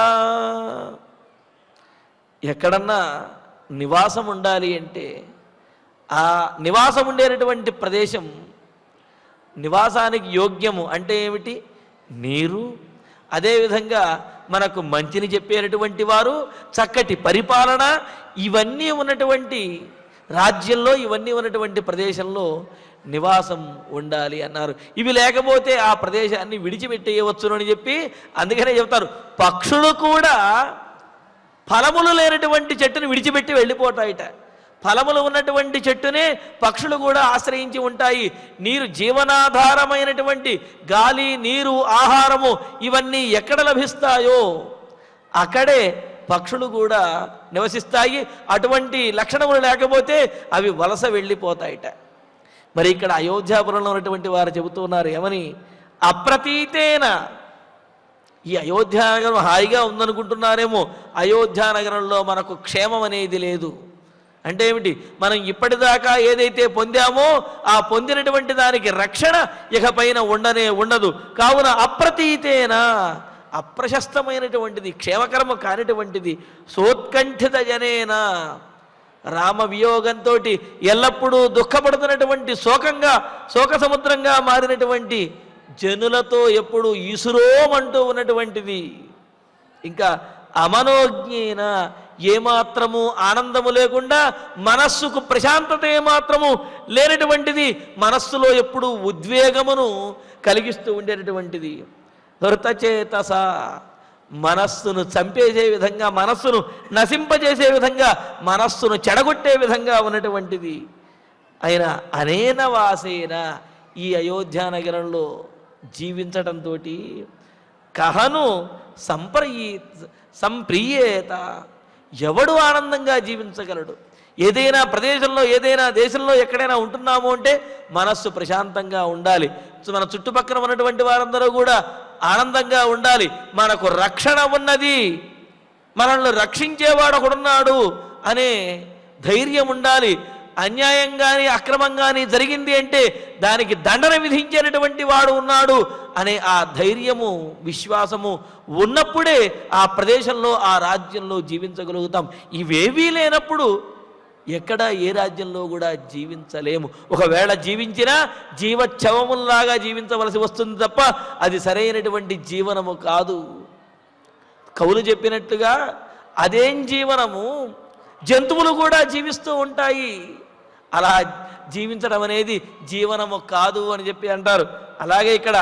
C: ఎక్కడన్నా నివాసం ఉండాలి అంటే ఆ నివాసం ఉండేటటువంటి ప్రదేశం నివాసానికి యోగ్యము అంటే ఏమిటి? నీరు, అదేవిధంగా మనకు మంచిని చెప్పేటటువంటి వారు, చక్కటి పరిపాలన, ఇవన్నీ ఉన్నటువంటి రాజ్యంలో ఇవన్నీ ఉన్నటువంటి ప్రదేశంలో నివాసం ఉండాలి అన్నారు. ఇవి లేకపోతే ఆ ప్రదేశాన్ని విడిచిపెట్టేయవచ్చును అని చెప్పి అందుకనే చెప్తారు, పక్షులు కూడా ఫలములు లేనటువంటి చెట్టును విడిచిపెట్టి వెళ్ళిపోతాయిట. ఫలములు ఉన్నటువంటి చెట్టునే పక్షులు కూడా ఆశ్రయించి ఉంటాయి. నీరు జీవనాధారమైనటువంటి గాలి, నీరు, ఆహారము ఇవన్నీ ఎక్కడ లభిస్తాయో అక్కడే పక్షులు కూడా నివసిస్తాయి. అటువంటి లక్షణములు లేకపోతే అవి వలస వెళ్ళిపోతాయిట. మరి ఇక్కడ అయోధ్యాపురంలో ఉన్నటువంటి వారు చెబుతూ ఉన్నారు ఏమని, అప్రతీతేన, ఈ అయోధ్యానగరం హాయిగా ఉందనుకుంటున్నారేమో, అయోధ్యానగరంలో మనకు క్షేమం అనేది లేదు. అంటే ఏమిటి, మనం ఇప్పటిదాకా ఏదైతే పొందామో ఆ పొందినటువంటి దానికి రక్షణ ఇకపైన ఉండనే ఉండదు. కావున అప్రతీతేన, అప్రశస్తమైనటువంటిది, క్షేమకరము కానిటువంటిది, సోత్కంఠిత జనేన, రామ వియోగంతో ఎల్లప్పుడూ దుఃఖపడుతున్నటువంటి, శోకంగా శోక సముద్రంగా మారినటువంటి జనులతో ఎప్పుడు ఈసురోమంటూ ఉన్నటువంటిది, ఇంకా అమనోజ్ఞేన, ఏమాత్రము ఆనందము లేకుండా మనస్సుకు ప్రశాంతత ఏమాత్రము లేనటువంటిది, మనస్సులో ఎప్పుడు ఉద్వేగమును కలిగిస్తూ ఉండేటటువంటిది, హృతచేతస, మనస్సును చంపేసే విధంగా, మనస్సును నశింపజేసే విధంగా, మనస్సును చెడగొట్టే విధంగా ఉన్నటువంటిది ఆయన అనేన వాసేన, ఈ అయోధ్యానగరంలో జీవించటంతో కహను సంప్రయీ సంప్రియేత, ఎవడు ఆనందంగా జీవించగలడు? ఏదైనా ప్రదేశంలో, ఏదైనా దేశంలో ఎక్కడైనా ఉంటున్నాము అంటే మనస్సు ప్రశాంతంగా ఉండాలి. మన చుట్టుపక్కల ఉన్నటువంటి వారందరూ కూడా ఆనందంగా ఉండాలి. మనకు రక్షణ ఉన్నది, మనల్ని రక్షించేవాడు ఒకడున్నాడు అనే ధైర్యం ఉండాలి. అన్యాయం కానీ అక్రమం కానీ జరిగింది అంటే దానికి దండన విధించేటటువంటి వాడు ఉన్నాడు అనే ఆ ధైర్యము, విశ్వాసము ఉన్నప్పుడే ఆ ప్రదేశంలో, ఆ రాజ్యంలో జీవించగలుగుతాం. ఇవేవీ లేనప్పుడు ఎక్కడ ఏ రాజ్యంలో కూడా జీవించలేము. ఒకవేళ జీవించినా జీవచ్ఛవముల్లాగా జీవించవలసి వస్తుంది తప్ప అది సరైనటువంటి జీవనము కాదు. కవులు చెప్పినట్టుగా అదేం జీవనము, జంతువులు కూడా జీవిస్తూ ఉంటాయి, అలా జీవించడం అనేది జీవనము కాదు అని చెప్పి అంటారు. అలాగే ఇక్కడ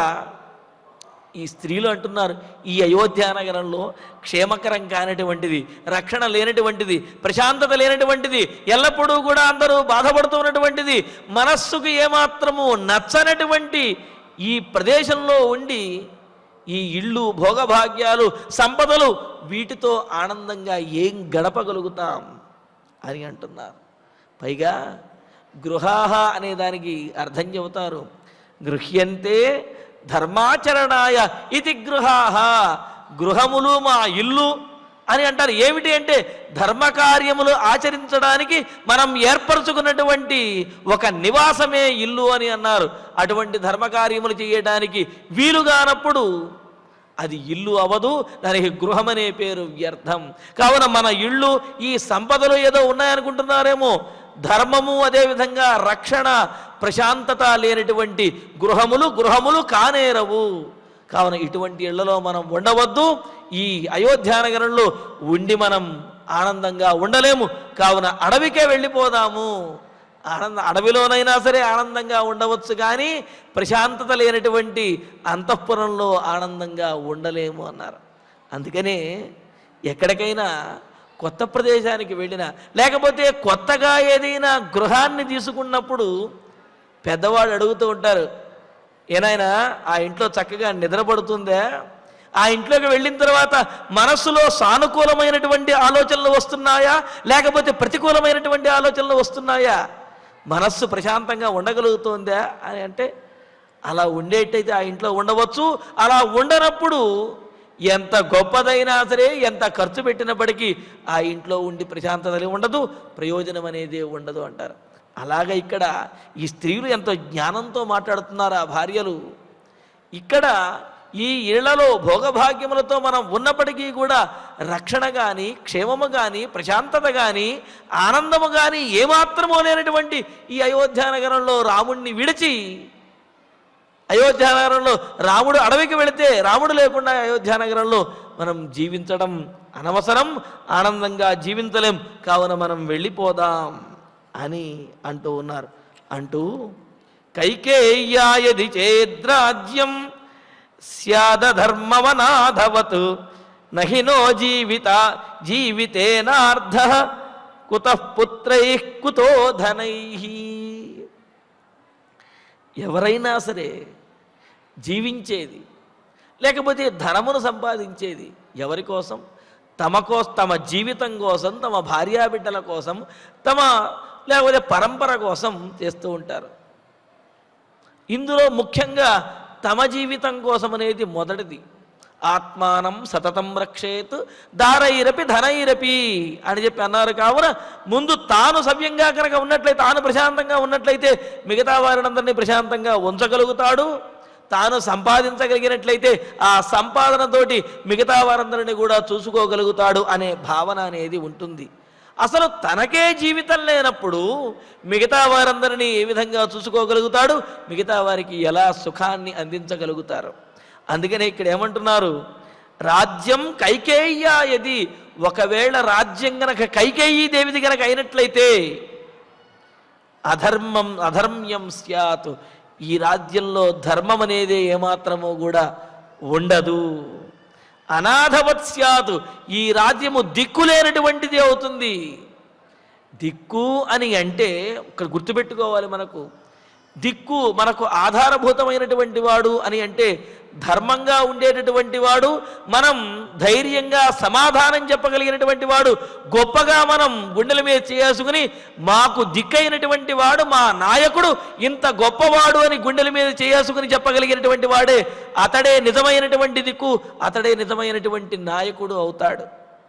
C: ఈ స్త్రీలు అంటున్నారు, ఈ అయోధ్యానగరంలో క్షేమకరం కానటువంటిది, రక్షణ లేనటువంటిది, ప్రశాంతత లేనటువంటిది, ఎల్లప్పుడూ కూడా అందరూ బాధపడుతున్నటువంటిది, మనస్సుకు ఏమాత్రము నచ్చనటువంటి ఈ ప్రదేశంలో ఉండి ఈ ఇళ్ళు, భోగభాగ్యాలు, సంపదలు, వీటితో ఆనందంగా ఏం గడపగలుగుతాం అని అంటున్నారు. పైగా గృహాహ అనే దానికి అర్థం చెబుతారు, గృహ్యంతే ధర్మాచరణాయ ఇది గృహాహ, గృహములు మా ఇల్లు అని అంటారు. ఏమిటి అంటే ధర్మకార్యములు ఆచరించడానికి మనం ఏర్పరచుకున్నటువంటి ఒక నివాసమే ఇల్లు అని అన్నారు. అటువంటి ధర్మకార్యములు చేయడానికి వీలుగానప్పుడు అది ఇల్లు అవదు, దానికి గృహం అనే పేరు వ్యర్థం. కావున మన ఇళ్ళు, ఈ సంపదలు ఏదో ఉన్నాయనుకుంటున్నారేమో, ధర్మము అదేవిధంగా రక్షణ, ప్రశాంతత లేనటువంటి గృహములు గృహములు కానేరవు. కావున ఇటువంటి ఇళ్లలో మనం ఉండవద్దు. ఈ అయోధ్యానగరంలో ఉండి మనం ఆనందంగా ఉండలేము. కావున అడవికే వెళ్ళిపోదాము. ఆనంద అడవిలోనైనా సరే ఆనందంగా ఉండవచ్చు, కానీ ప్రశాంతత లేనటువంటి అంతఃపురంలో ఆనందంగా ఉండలేము అన్నారు. అందుకనే ఎక్కడికైనా కొత్త ప్రదేశానికి వెళ్ళినా, లేకపోతే కొత్తగా ఏదైనా గృహాన్ని తీసుకున్నప్పుడు పెద్దవాళ్ళు అడుగుతూ ఉంటారు, ఏనాయనా ఆ ఇంట్లో చక్కగా నిద్రపడుతుందా? ఆ ఇంట్లోకి వెళ్ళిన తర్వాత మనస్సులో సానుకూలమైనటువంటి ఆలోచనలు వస్తున్నాయా, లేకపోతే ప్రతికూలమైనటువంటి ఆలోచనలు వస్తున్నాయా? మనస్సు ప్రశాంతంగా ఉండగలుగుతుందా అని అంటే అలా ఉండేటైతే ఆ ఇంట్లో ఉండవచ్చు. అలా ఉండనప్పుడు ఎంత గొప్పదైనా సరే, ఎంత ఖర్చు పెట్టినప్పటికీ ఆ ఇంట్లో ఉండి ప్రశాంతత ఉండదు, ప్రయోజనం అనేది ఉండదు అంటారు. అలాగే ఇక్కడ ఈ స్త్రీలు ఎంతో జ్ఞానంతో మాట్లాడుతున్నారు ఆ భార్యలు. ఇక్కడ ఈ ఇళ్లలో భోగభాగ్యములతో మనం ఉన్నప్పటికీ కూడా రక్షణ కానీ, క్షేమము కానీ, ప్రశాంతత కానీ, ఆనందము కానీ ఏమాత్రమో లేనటువంటి ఈ అయోధ్యానగరంలో రాముణ్ణి విడిచి, అయోధ్యానగరంలో రాముడు అడవికి వెళితే రాముడు లేకుండా అయోధ్యానగరంలో మనం జీవించడం అనవసరం, ఆనందంగా జీవించలేం. కావున మనం వెళ్ళిపోదాం అని అంటూ ఉన్నారు. అంటూ కైకేయ్యాయది చేద్రాజ్యం స్యాదధర్మవనాధవత్ నహినో జీవిత జీవితేనార్ధ కుతః పుత్రైః కుతో ధనైః. ఎవరైనా సరే జీవించేది లేకపోతే ధనమును సంపాదించేది ఎవరి కోసం? తమ కోసం, తమ జీవితం కోసం, తమ భార్యాబిడ్డల కోసం, తమ లేకపోతే పరంపర కోసం చేస్తూ ఉంటారు. ఇందులో ముఖ్యంగా తమ జీవితం కోసం అనేది మొదటిది. ఆత్మానం సతతం రక్షేత్ దారైరపి ధనైరపి అని చెప్పి అన్నారు. కావున ముందు తాను సవ్యంగా కనుక ఉన్నట్లయితే, తాను ప్రశాంతంగా ఉన్నట్లయితే మిగతా వారినందరినీ ప్రశాంతంగా ఉంచగలుగుతాడు. తాను సంపాదించగలిగినట్లయితే ఆ సంపాదనతోటి మిగతా వారందరినీ కూడా చూసుకోగలుగుతాడు అనే భావన అనేది ఉంటుంది. అసలు తనకే జీవితం లేనప్పుడు మిగతా వారందరినీ ఏ విధంగా చూసుకోగలుగుతాడు? మిగతా వారికి ఎలా సుఖాన్ని అందించగలుగుతారు? అందుకనే ఇక్కడ ఏమంటున్నారు? రాజ్యం కైకేయ్యాయది. ఒకవేళ రాజ్యం గనక కైకేయీ దేవిది గనక అయినట్లయితే అధర్మం అధర్మ్యం స్యాత్. ఈ రాజ్యంలో ధర్మం అనేది ఏమాత్రమో కూడా ఉండదు. అనాథవత్ స్యాత్. ఈ రాజ్యము దిక్కులేనటువంటిది అవుతుంది. దిక్కు అని అంటే ఇక్కడ గుర్తుపెట్టుకోవాలి. మనకు దిక్కు మనకు ఆధారభూతమైనటువంటి వాడు అని అంటే ధర్మంగా ఉండేటటువంటి వాడు, మనం ధైర్యంగా సమాధానం చెప్పగలిగినటువంటి వాడు, గొప్పగా మనం గుండెల మీద చేసుకుని మాకు దిక్కైనటువంటి వాడు మా నాయకుడు ఇంత గొప్పవాడు అని గుండెల మీద చేసుకుని చెప్పగలిగినటువంటి వాడే అతడే నిజమైనటువంటి దిక్కు, అతడే నిజమైనటువంటి నాయకుడు అవుతాడు.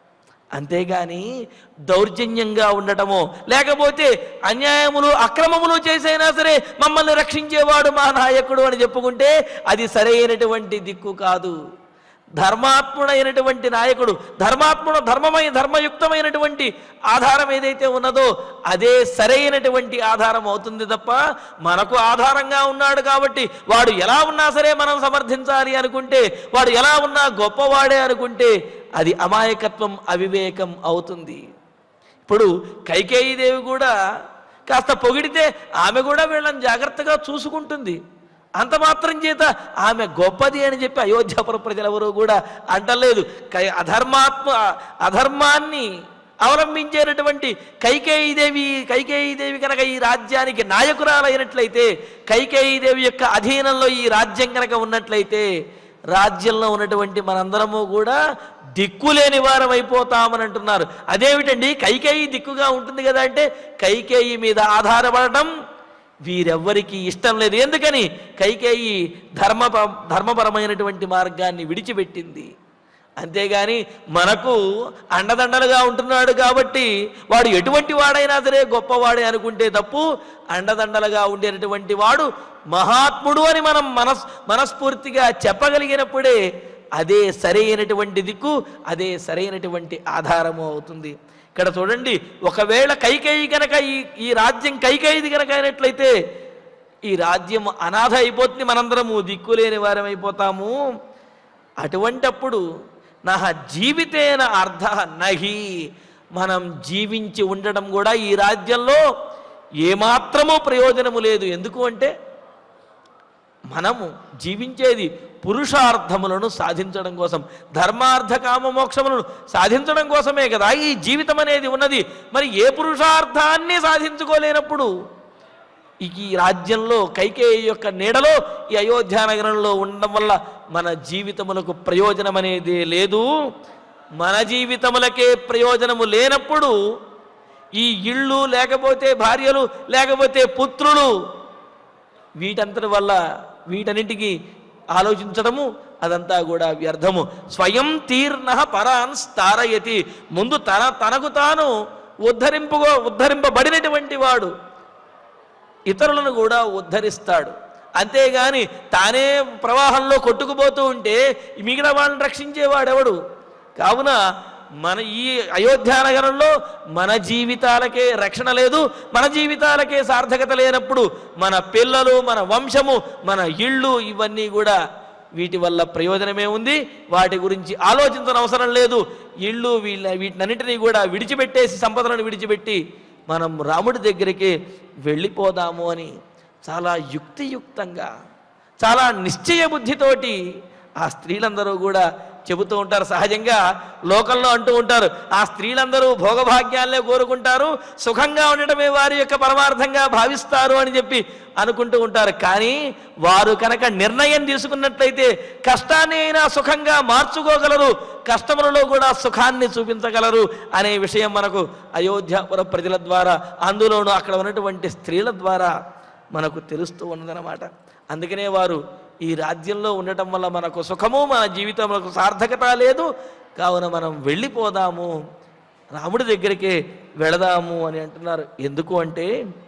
C: అంతేగాని దౌర్జన్యంగా ఉండటమో లేకపోతే అన్యాయములు అక్రమములు చేసైనా సరే మమ్మల్ని రక్షించేవాడు మా నాయకుడు అని చెప్పుకుంటే అది సరైనటువంటి దిక్కు కాదు. ధర్మాత్ముడైనటువంటి నాయకుడు, ధర్మాత్ముడు ధర్మమై ధర్మయుక్తమైనటువంటి ఆధారం ఏదైతే ఉన్నదో అదే సరైనటువంటి ఆధారం అవుతుంది తప్ప మనకు ఆధారంగా ఉన్నాడు కాబట్టి వాడు ఎలా ఉన్నా సరే మనం సమర్థించాలి అనుకుంటే, వాడు ఎలా ఉన్నా గొప్పవాడే అనుకుంటే అది అమాయకత్వం, అవివేకం అవుతుంది. ఇప్పుడు కైకేయీదేవి కూడా కాస్త పొగిడితే ఆమె కూడా వీళ్ళని జాగ్రత్తగా చూసుకుంటుంది. అంత మాత్రం చేత ఆమె గొప్పది అని చెప్పి అయోధ్యాపుర ప్రజలెవరూ కూడా అంటలేదు. కై అధర్మాత్మ అధర్మాన్ని అవలంబించేటటువంటి కైకేయీదేవి కైకేయీదేవి కనుక ఈ రాజ్యానికి నాయకురాలైనట్లయితే, కైకేయీదేవి యొక్క అధీనంలో ఈ రాజ్యం కనుక ఉన్నట్లయితే రాజ్యంలో ఉన్నటువంటి మనందరము కూడా దిక్కులేని వారం అయిపోతామని అంటున్నారు. అదేమిటండి కైకేయి దిక్కుగా ఉంటుంది కదా అంటే, కైకేయి మీద ఆధారపడటం వీరెవ్వరికీ ఇష్టం లేదు. ఎందుకని? కైకేయి ధర్మ ధర్మపరమైనటువంటి మార్గాన్ని విడిచిపెట్టింది. అంతేగాని మనకు అండదండలుగా ఉంటున్నాడు కాబట్టి వాడు ఎటువంటి వాడైనా సరే గొప్పవాడే అనుకుంటే తప్పు. అండదండలుగా ఉండేటటువంటి వాడు మహాత్ముడు అని మనం మనస్ మనస్ఫూర్తిగా చెప్పగలిగినప్పుడే అదే సరైనటువంటి దిక్కు, అదే సరైనటువంటి ఆధారము అవుతుంది. ఇక్కడ చూడండి, ఒకవేళ కైకేయి కనుక ఈ ఈ రాజ్యం కైకేయిది కనుక అయినట్లయితే ఈ రాజ్యం అనాథ అయిపోతుంది, మనందరము దిక్కులేని వారం అయిపోతాము. అటువంటప్పుడు నా జీవితేన అర్ధ నహి, మనం జీవించి ఉండటం కూడా ఈ రాజ్యంలో ఏమాత్రమూ ప్రయోజనము లేదు. ఎందుకు అంటే మనము జీవించేది పురుషార్థములను సాధించడం కోసం, ధర్మార్థ కామ మోక్షములను సాధించడం కోసమే కదా ఈ జీవితం అనేది ఉన్నది. మరి ఏ పురుషార్థాన్ని సాధించుకోలేనప్పుడు ఈ రాజ్యంలో కైకేయి యొక్క నీడలో ఈ అయోధ్య నగరంలో ఉండడం వల్ల మన జీవితములకు ప్రయోజనం అనేది లేదు. మన జీవితములకే ప్రయోజనము లేనప్పుడు ఈ ఇళ్ళు లేకపోతే భార్యలు లేకపోతే పుత్రులు వీటంతటి వల్ల వీటన్నిటికీ ఆలోచించడము అదంతా కూడా వ్యర్థము. స్వయం తీర్ణ పరాన్ స్తారయతి, ముందు తన తనకు తాను ఉద్ధరింపుగో ఉద్ధరింపబడినటువంటి వాడు ఇతరులను కూడా ఉద్ధరిస్తాడు. అంతేగాని తానే ప్రవాహంలో కొట్టుకుపోతూ ఉంటే మిగతా వాళ్ళని రక్షించేవాడెవడు? కావున మన ఈ అయోధ్య నగరంలో మన జీవితాలకే రక్షణ లేదు, మన జీవితాలకే సార్థకత లేనప్పుడు మన పిల్లలు, మన వంశము, మన ఇళ్ళు ఇవన్నీ కూడా వీటి వల్ల ప్రయోజనమే ఉంది. వాటి గురించి ఆలోచించని అవసరం లేదు. ఇళ్ళు వీళ్ళ వీటినన్నిటినీ కూడా విడిచిపెట్టేసి, సంపదలను విడిచిపెట్టి మనం రాముడి దగ్గరికి వెళ్ళిపోదాము అని చాలా యుక్తియుక్తంగా చాలా నిశ్చయ బుద్ధితోటి ఆ స్త్రీలందరూ కూడా చెబుతూ ఉంటారు. సహజంగా లోకంలో అంటూ ఉంటారు, ఆ స్త్రీలందరూ భోగభాగ్యాలనే కోరుకుంటారు, సుఖంగా ఉండటమే వారి యొక్క పరమార్థంగా భావిస్తారు అని చెప్పి అనుకుంటూ ఉంటారు. కానీ వారు కనుక నిర్ణయం తీసుకున్నట్లయితే కష్టాన్ని అయినా సుఖంగా మార్చుకోగలరు, కష్టములలో కూడా సుఖాన్ని చూపించగలరు అనే విషయం మనకు అయోధ్యాపుర ప్రజల ద్వారా, అందులోనూ అక్కడ ఉన్నటువంటి స్త్రీల ద్వారా మనకు తెలుస్తూ ఉన్నదన్నమాట. అందుకనే వారు ఈ రాజ్యంలో ఉండటం వల్ల మనకు సుఖము, మన జీవితంలో సార్థకత లేదు, కావున మనం వెళ్ళిపోదాము, రాముడి దగ్గరికి వెళదాము అని అంటున్నారు. ఎందుకు అంటే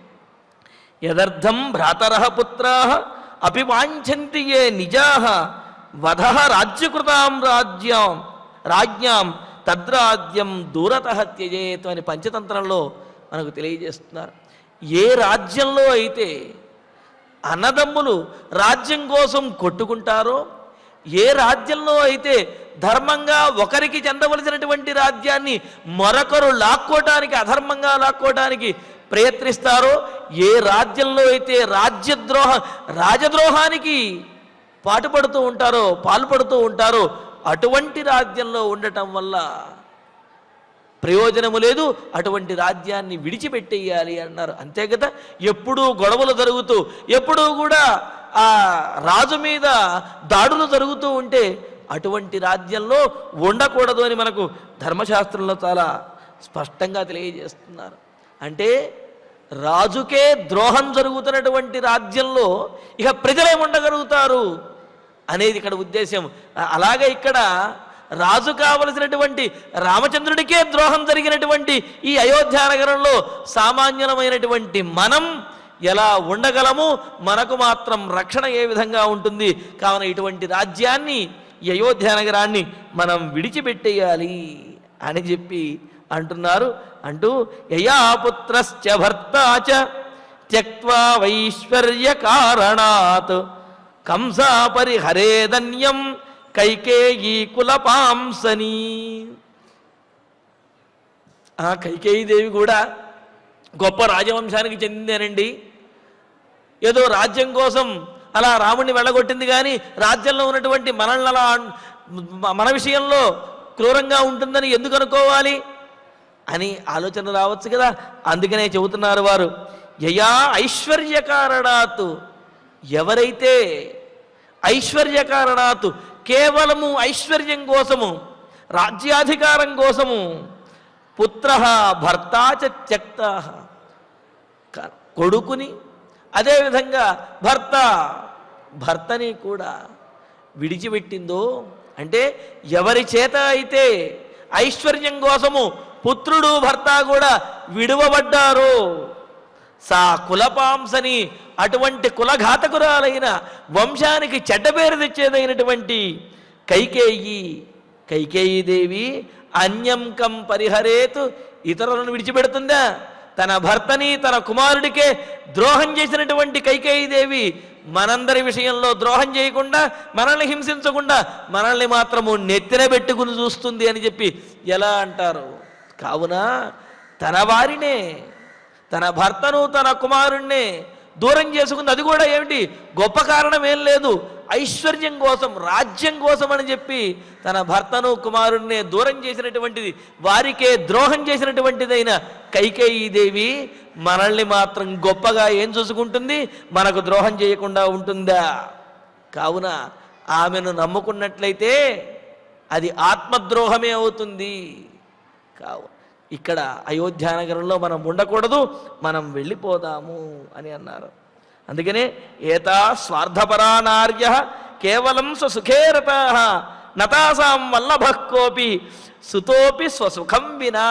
C: యదర్థం భ్రాతరః పుత్రాః అపి వాంఛంతి యే నిజాః వధః రాజ్యకృతాం రాజ్యాం రాజ్యాం తద్రాజ్యం దూరతః త్యజేత్ అని పంచతంత్రంలో మనకు తెలియజేస్తున్నారు. ఏ రాజ్యంలో అయితే అన్నదమ్ములు రాజ్యం కోసం కొట్టుకుంటారో, ఏ రాజ్యంలో అయితే ధర్మంగా ఒకరికి చెందవలసినటువంటి రాజ్యాన్ని మరొకరు లాక్కోవటానికి, అధర్మంగా లాక్కోవటానికి ప్రయత్నిస్తారో, ఏ రాజ్యంలో అయితే రాజ్యద్రోహ రాజద్రోహానికి పాటుపడుతూ ఉంటారో, పాల్పడుతూ ఉంటారో, అటువంటి రాజ్యంలో ఉండటం వల్ల ప్రయోజనము లేదు, అటువంటి రాజ్యాన్ని విడిచిపెట్టేయాలి అన్నారు. అంతే కదా, ఎప్పుడూ గొడవలు జరుగుతూ ఎప్పుడూ కూడా ఆ రాజు మీద దాడులు జరుగుతూ ఉంటే అటువంటి రాజ్యంలో ఉండకూడదు అని మనకు ధర్మశాస్త్రంలో చాలా స్పష్టంగా తెలియజేస్తున్నారు. అంటే రాజుకే ద్రోహం జరుగుతున్నటువంటి రాజ్యంలో ఇక ప్రజలే ఉండగలుగుతారు అనేది ఇక్కడ ఉద్దేశం. అలాగే ఇక్కడ రాజు కావలసినటువంటి రామచంద్రుడికే ద్రోహం జరిగినటువంటి ఈ అయోధ్య నగరంలో సామాన్యమైనటువంటి మనం ఎలా ఉండగలము, మనకు మాత్రం రక్షణ ఏ విధంగా ఉంటుంది, కావున ఇటువంటి రాజ్యాన్ని, ఈ అయోధ్య నగరాన్ని మనం విడిచిపెట్టేయాలి అని చెప్పి అంటున్నారు. అంటూ యయా పుత్రశ్చ భర్తాచ త్యక్త్వా వైశ్వర్య కారణాత్ కంసా పరిహరేదన్యం కైకేయీ కులపాంసని. ఆ కైకేయీ దేవి కూడా గొప్ప రాజవంశానికి చెందిందేనండి. ఏదో రాజ్యం కోసం అలా రాముడిని వెళ్ళగొట్టింది, కానీ రాజ్యంలో ఉన్నటువంటి మనల్ని అలా మన విషయంలో క్రూరంగా ఉంటుందని ఎందుకు అనుకోవాలి అని ఆలోచన రావచ్చు కదా. అందుకనే చెబుతున్నారు వారు, యయా ఐశ్వర్య కారణాత్, ఎవరైతే ఐశ్వర్య కారణాత్ కేవలము ఐశ్వర్యం కోసము, రాజ్యాధికారం కోసము, పుత్ర భర్తాచ త్యక్త, కొడుకుని అదేవిధంగా భర్త భర్తని కూడా విడిచిపెట్టిందో, అంటే ఎవరి చేత అయితే ఐశ్వర్యం కోసము పుత్రుడు భర్త కూడా విడువబడ్డారో, సా కులపాంసని, అటువంటి కులఘాతకురాలైన వంశానికి చెడ్డ పేరు తెచ్చేదైనటువంటి కైకేయి కైకేయీ దేవి అన్యం కం పరిహరేత్, ఇతరులను విడిచిపెడుతుందా? తన భర్తని తన కుమారుడికే ద్రోహం చేసినటువంటి కైకేయీ దేవి మనందరి విషయంలో ద్రోహం చేయకుండా, మనల్ని హింసించకుండా, మనల్ని మాత్రము నెత్తిన పెట్టుకుని చూస్తుంది అని చెప్పి ఎలా అంటారు? కావున తన వారినే, తన భర్తను తన కుమారుణ్ణే దూరం చేసుకుంది. అది కూడా ఏమిటి, గొప్ప కారణం ఏం లేదు, ఐశ్వర్యం కోసం, రాజ్యం కోసం అని చెప్పి తన భర్తను కుమారుణ్ణే దూరం చేసినటువంటిది, వారికే ద్రోహం చేసినటువంటిదైన కైకేయీ దేవి మనల్ని మాత్రం గొప్పగా ఏం చూసుకుంటుంది, మనకు ద్రోహం చేయకుండా ఉంటుందా? కావున ఆమెను నమ్ముకున్నట్లయితే అది ఆత్మద్రోహమే అవుతుంది. కావు ఇక్కడ అయోధ్య నగరంలో మనం ఉండకూడదు, మనం వెళ్ళిపోదాము అని అన్నారు. అందుకనే ఏతా స్వార్థపరా నార్య కేవలం స్వసుఖేరతా నతాసాం వల్లభః కోపి సుతోపి స్వసుఖం వినా.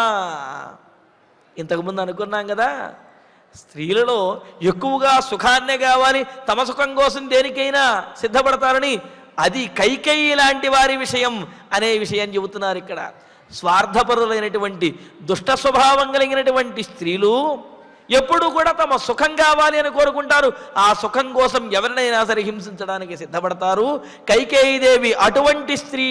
C: ఇంతకుముందు అనుకున్నాం కదా, స్త్రీలలో ఎక్కువగా సుఖాన్నే కావాలి, తమ సుఖం కోసం దేనికైనా సిద్ధపడతారని. అది కైకేయి లాంటి వారి విషయం అనే విషయం చెబుతున్నారు ఇక్కడ. స్వార్థపరులైనటువంటి దుష్ట స్వభావం కలిగినటువంటి స్త్రీలు ఎప్పుడు కూడా తమ సుఖం కావాలి అని కోరుకుంటారు. ఆ సుఖం కోసం ఎవరినైనా సరే హింసించడానికి సిద్ధపడతారు. కైకేయీ దేవి అటువంటి స్త్రీ.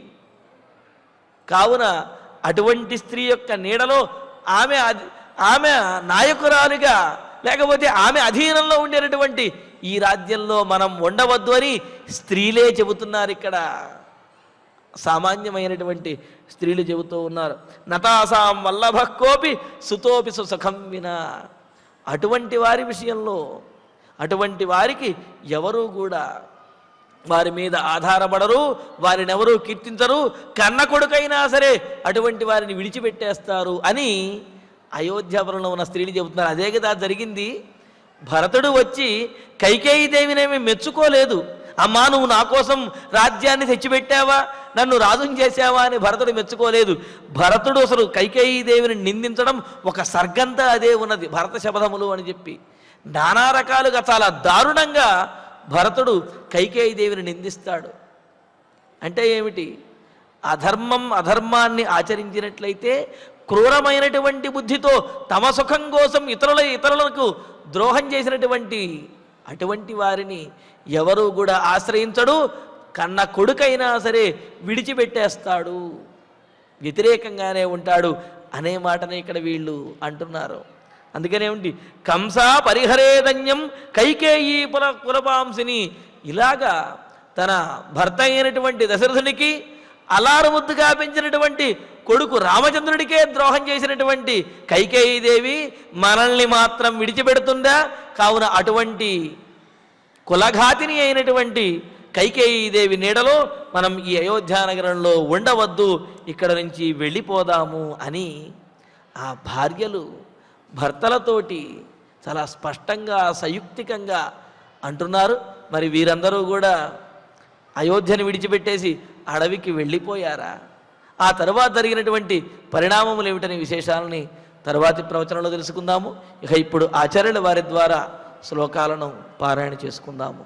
C: కావున అటువంటి స్త్రీ యొక్క నీడలో ఆమె ఆమె నాయకురాలిగా లేకపోతే ఆమె అధీనంలో ఉండేటటువంటి ఈ రాజ్యంలో మనం ఉండవద్దు అని స్త్రీలే చెబుతున్నారు. ఇక్కడ సామాన్యమైనటువంటి స్త్రీలు చెబుతూ ఉన్నారు. నతాసాం వల్లభ కోపి సుతోపి సుఖం వినా. అటువంటి వారి విషయంలో అటువంటి వారికి ఎవరూ కూడా వారి మీద ఆధారపడరు, వారిని ఎవరూ కీర్తించరు. కన్న కొడుకైనా సరే అటువంటి వారిని విడిచిపెట్టేస్తారు అని అయోధ్యాపురంలో ఉన్న స్త్రీలు చెబుతున్నారు. అదే కదా జరిగింది. భరతుడు వచ్చి కైకేయి దేవినేమి మెచ్చుకోలేదు. అమ్మా, నువ్వు నా కోసం రాజ్యాన్ని తెచ్చిపెట్టావా, నన్ను రాజుని చేశావా అని భరతుడు మెచ్చుకోలేదు. భరతుడు అసలు కైకేయి దేవిని నిందించడం ఒక సర్గంతా అదే ఉన్నది, భరత శపథములు అని చెప్పి. నానా రకాలుగా చాలా దారుణంగా భరతుడు కైకేయి దేవిని నిందిస్తాడు. అంటే ఏమిటి? అధర్మం అధర్మాన్ని ఆచరించినట్లయితే క్రూరమైనటువంటి బుద్ధితో తమ సుఖం కోసం ఇతరుల ఇతరులకు ద్రోహం చేసినటువంటి అటువంటి వారిని ఎవరు కూడా ఆశ్రయించడు. కన్న కొడుకైనా సరే విడిచిపెట్టేస్తాడు, వ్యతిరేకంగానే ఉంటాడు అనే మాటనే ఇక్కడ వీళ్ళు అంటున్నారు. అందుకనే ఉండి కంస పరిహరేదన్యం కైకేయీ పుల కులపాంసిని. ఇలాగా తన భర్త అయినటువంటి దశరథునికి అలారు ముద్దుగా పెంచినటువంటి కొడుకు రామచంద్రుడికే ద్రోహం చేసినటువంటి కైకేయీదేవి మనల్ని మాత్రం విడిచిపెడుతుందా? కావున అటువంటి కులఘాతిని అయినటువంటి కైకేయీదేవి నీడలో మనం ఈ అయోధ్యానగరంలో ఉండవద్దు, ఇక్కడ నుంచి వెళ్ళిపోదాము అని ఆ భార్యలు భర్తలతోటి చాలా స్పష్టంగా సంయుక్తికంగా అంటున్నారు. మరి వీరందరూ కూడా అయోధ్యను విడిచిపెట్టేసి అడవికి వెళ్ళిపోయారా? ఆ తరువాత జరిగినటువంటి పరిణామములు ఏమిటనే విశేషాలని తరువాతి ప్రవచనంలో తెలుసుకుందాము. ఇక ఇప్పుడు ఆచార్యుల వారి ద్వారా శ్లోకాలను పారాయణ చేసుకుందాము.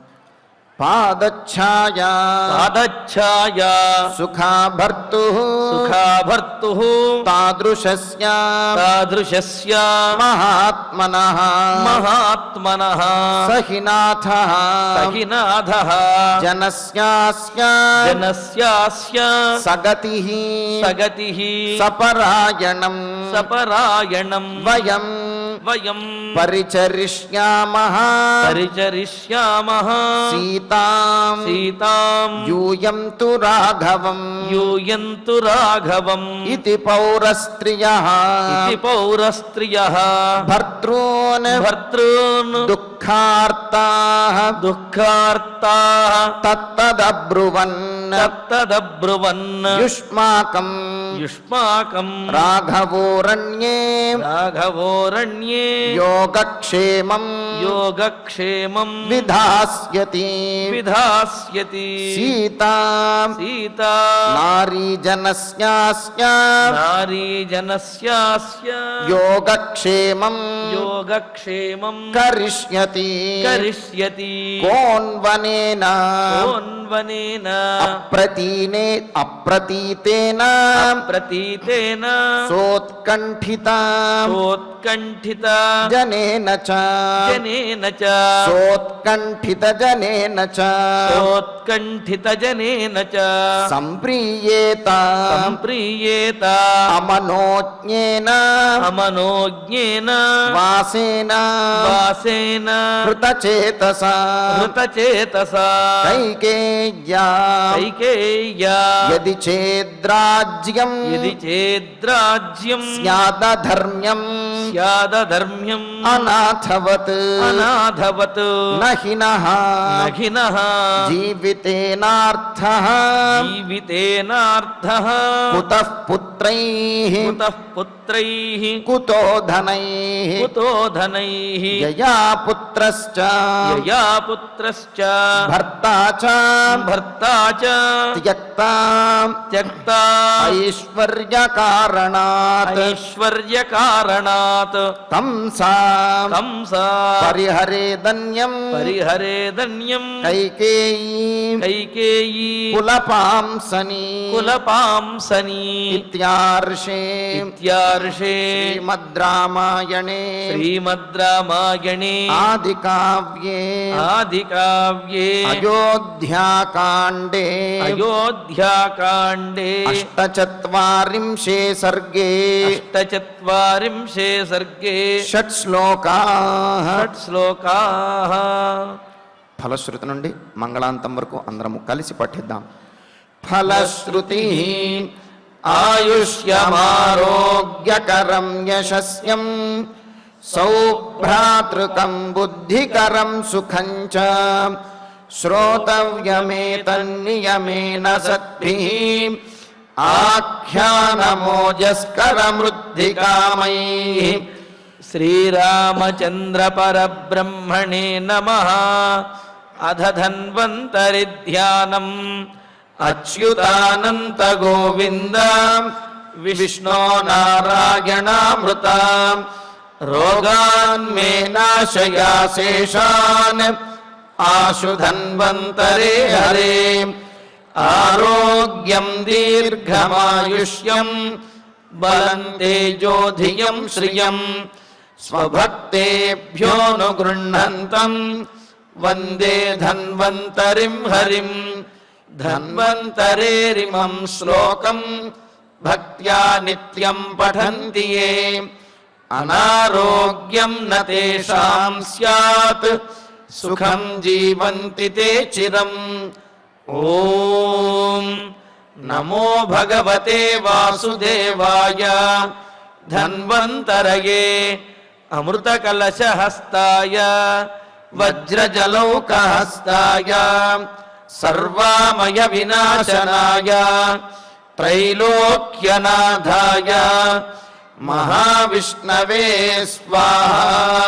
A: పాదఛాయా
C: పాదఛాయా
A: సుఖాభర్తు
C: సుఖాభర్తు
A: తాదృశస్య
C: తాదృశస్య
A: మహాత్మనః
C: మహాత్మనః
A: సహినాథః
C: సహినాథః
A: జనస్యాస్య
C: జనస్యాస్య
A: సగతిః
C: సగతిః
A: సపరాయణం
C: సపరాయణం
A: వయం
C: వయం
A: పరిచరిష్యామః
C: పరిచరిష్యామః
A: సీతాం
C: సీతాం
A: యూయం తు రాఘవం
C: యూయంతు రాఘవం
A: ఇతి పౌరస్త్రియః
C: ఇతి పౌరస్త్రియః
A: భర్తॄన్
C: భర్తॄన్
A: దుఃఖార్తాః
C: దుఃఖార్తాః
A: తత్తదబ్రువన్
C: తత్తదబ్రువన్
A: యుష్మాకం
C: యుష్మాకం
A: రాఘవోరణ్యే
C: రాఘవోరణ్యే
A: యోగక్షేమం
C: యోగక్షేమం
A: విధాస్యతి
C: విధాస్యతి
A: సీతా
C: సీతా
A: నారీజనస్యాస్య
C: నారీజనస్యాస్య
A: యోగక్షేమం
C: యోగక్షేమం
A: కరిష్యతి
C: కరిష్యతి
A: కోన్వనేన
C: కోన్వనేన
A: అప్రతీనే అప్రతీతేన
C: ప్రతీతేన
A: సోత్కంఠిత
C: సోత్కంఠిత
A: జనేన చ
C: జనేన చ
A: సోత్కంఠిత జనేన చ
C: సోత్కంఠిత జనేన చ
A: సంప్రీయేత
C: సంప్రీయేత
A: అమనోజ్ఞేన
C: అమనోజ్ఞేన
A: వాసేన
C: వాసేన
A: కృతచేతస
C: హృతచేతసా
A: కైకేయ్యా
C: కైకేయ్యా
A: యది చేద్రాజ్యం
C: యది చేద్రాజ్యం
A: స్యాదధర్మ్యం
C: స్యాదధర్మ్యం
A: అనాథవత్
C: అనాథవత్
A: నహినః
C: నఖినః
A: జీవితేనార్థః
C: జీవితేనార్థః
A: కుతః పుత్రైః
C: కుతః పుత్రైః
A: కుతో ధనైః
C: కుతో ధనైః
A: యయా పుత్రశ్చ
C: యయా పుత్రశ్చ
A: భర్తా చ
C: భర్తా చ
A: త్యక్తా
C: త్యక్తా
A: ఐశ్వర్యకారణాత్
C: ఐశ్వర్యకారణాత్
A: కంసా
C: కంసా
A: పరిహరేదన్యం
C: పరిహరేదన్యం
A: కైకేయీ
C: కైకేయీ
A: కులపాంసని
C: కులపాంసని
A: ఇత్యార్షే
C: ఇత్యార్షే
A: శ్రీమద్ రామాయణే
C: శ్రీమద్ రామాయణే
A: ఆదికావ్యే
C: ఆదికావ్యే
A: అయోధ్యాకాండే
C: అయోధ్యాకాండే
A: అష్టచత్వారింశే సర్గే
C: అష్టచత్వారింశే सर्गे
A: షట్ శ్లోకాః.
C: षट् श्लोकाः
A: ఫలశ్రుతి నుండి మంగళాంతం వరకు అందరము కలిసి పఠిద్దాం. ఫలశ్రుతి ఆయుష్యమారోగ్యకరం యశస్యం సౌభ్రాతృకం బుద్ధికరం సుఖం చ శ్రోతవ్యమేతన్నియమేన సద్భిః ఆఖ్యానమోజస్కరమృద్ధికామైః.
C: श्रीरामचन्द्र परब्रह्मणे नमः. अध धन्वन्तरि ध्यानम् अच्युतानन्त गोविन्द विष्णो नारायणामृत रोगान् मे नाशया शेषान् आशु धन्वन्तरे हरे. आरोग्यं दीर्घमायुष्यं बलं तेजोधियं श्रियं स्वभक्तेभ्योऽनुगृह्णन्तं वन्दे धन्वन्तरिं हरिं. धन्वन्तरेरिमं श्लोकं भक्त्या नित्यं पठन्ति ये अनारोग्यं न तेषां स्यात् सुखं जीवन्ति ते चिरम्. ॐ नमो भगवते वासुदेवाय धन्वन्तरये अमृतकलशहस्ताय वज्रजलौकहस्ताय सर्वामय विनाशनाय त्रैलोक्यनाथाय महाविष्णवे स्वाहा.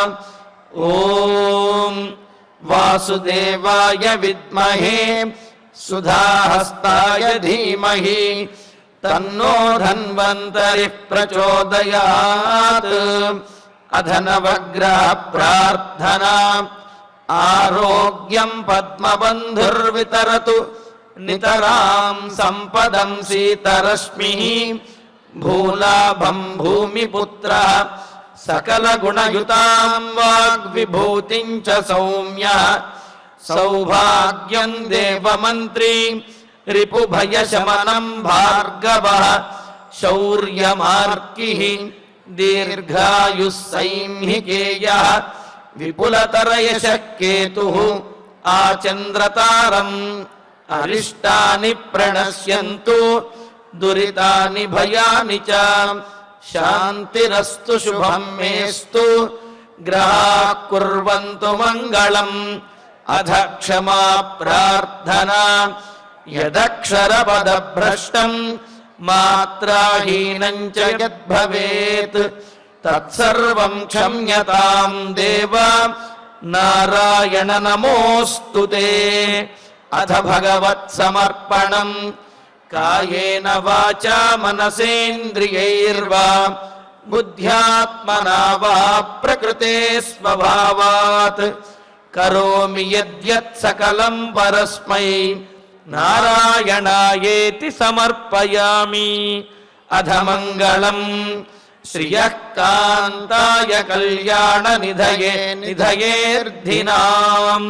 C: ॐ वासुदेवाय विद्महे सुधाहस्ताय धीमहि तन्नो धन्वन्तरिः प्रचोदयात्. अधनवग्रह प्रार्थना आरोग्यं पद्मबन्धुर्वितरतु नितरां सम्पदं सीतरश्मिः. भूलाभं भूमिपुत्रः सकलगुणयुतां वाग्विभूतिं च सौम्यः. सौभाग्यं देवमन्त्री रिपुभयशमनं भार्गवः. शौर्यमार्किः दीर्घायुः सैंहिकेयः. विपुलतरयशः केतुः आचन्द्रतारम्. अरिष्टानि प्रणश्यन्तु दुरितानि भयानि च. शान्तिरस्तु शुभं मेस्तु ग्रहाः कुर्वन्तु मङ्गलम्. अध क्षमा प्रार्थना यदक्षरपदभ्रष्टं मात्राहीनं च यद्भवेत् तत्सर्वं क्षम्यतां देव. नारायण नमोऽस्तु ते. अथ भगवत्समर्पणम् कायेन वाचा मनसेन्द्रियैर्वा बुद्ध्यात्मना वा प्रकृते स्वभावात् करोमि यद्यत् सकलं परस्मै नारायणायेति समर्पयामि. अधमङ्गलम् श्रियः कान्ताय कल्याणनिधये निधयेऽर्धिनाम्.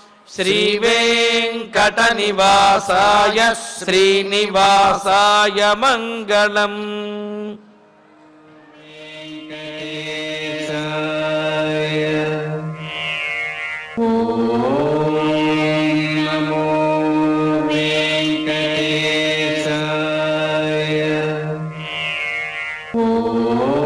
C: श्रीवेङ्कटनिवासाय श्रीनिवासाय मङ्गलम्.
B: ఓం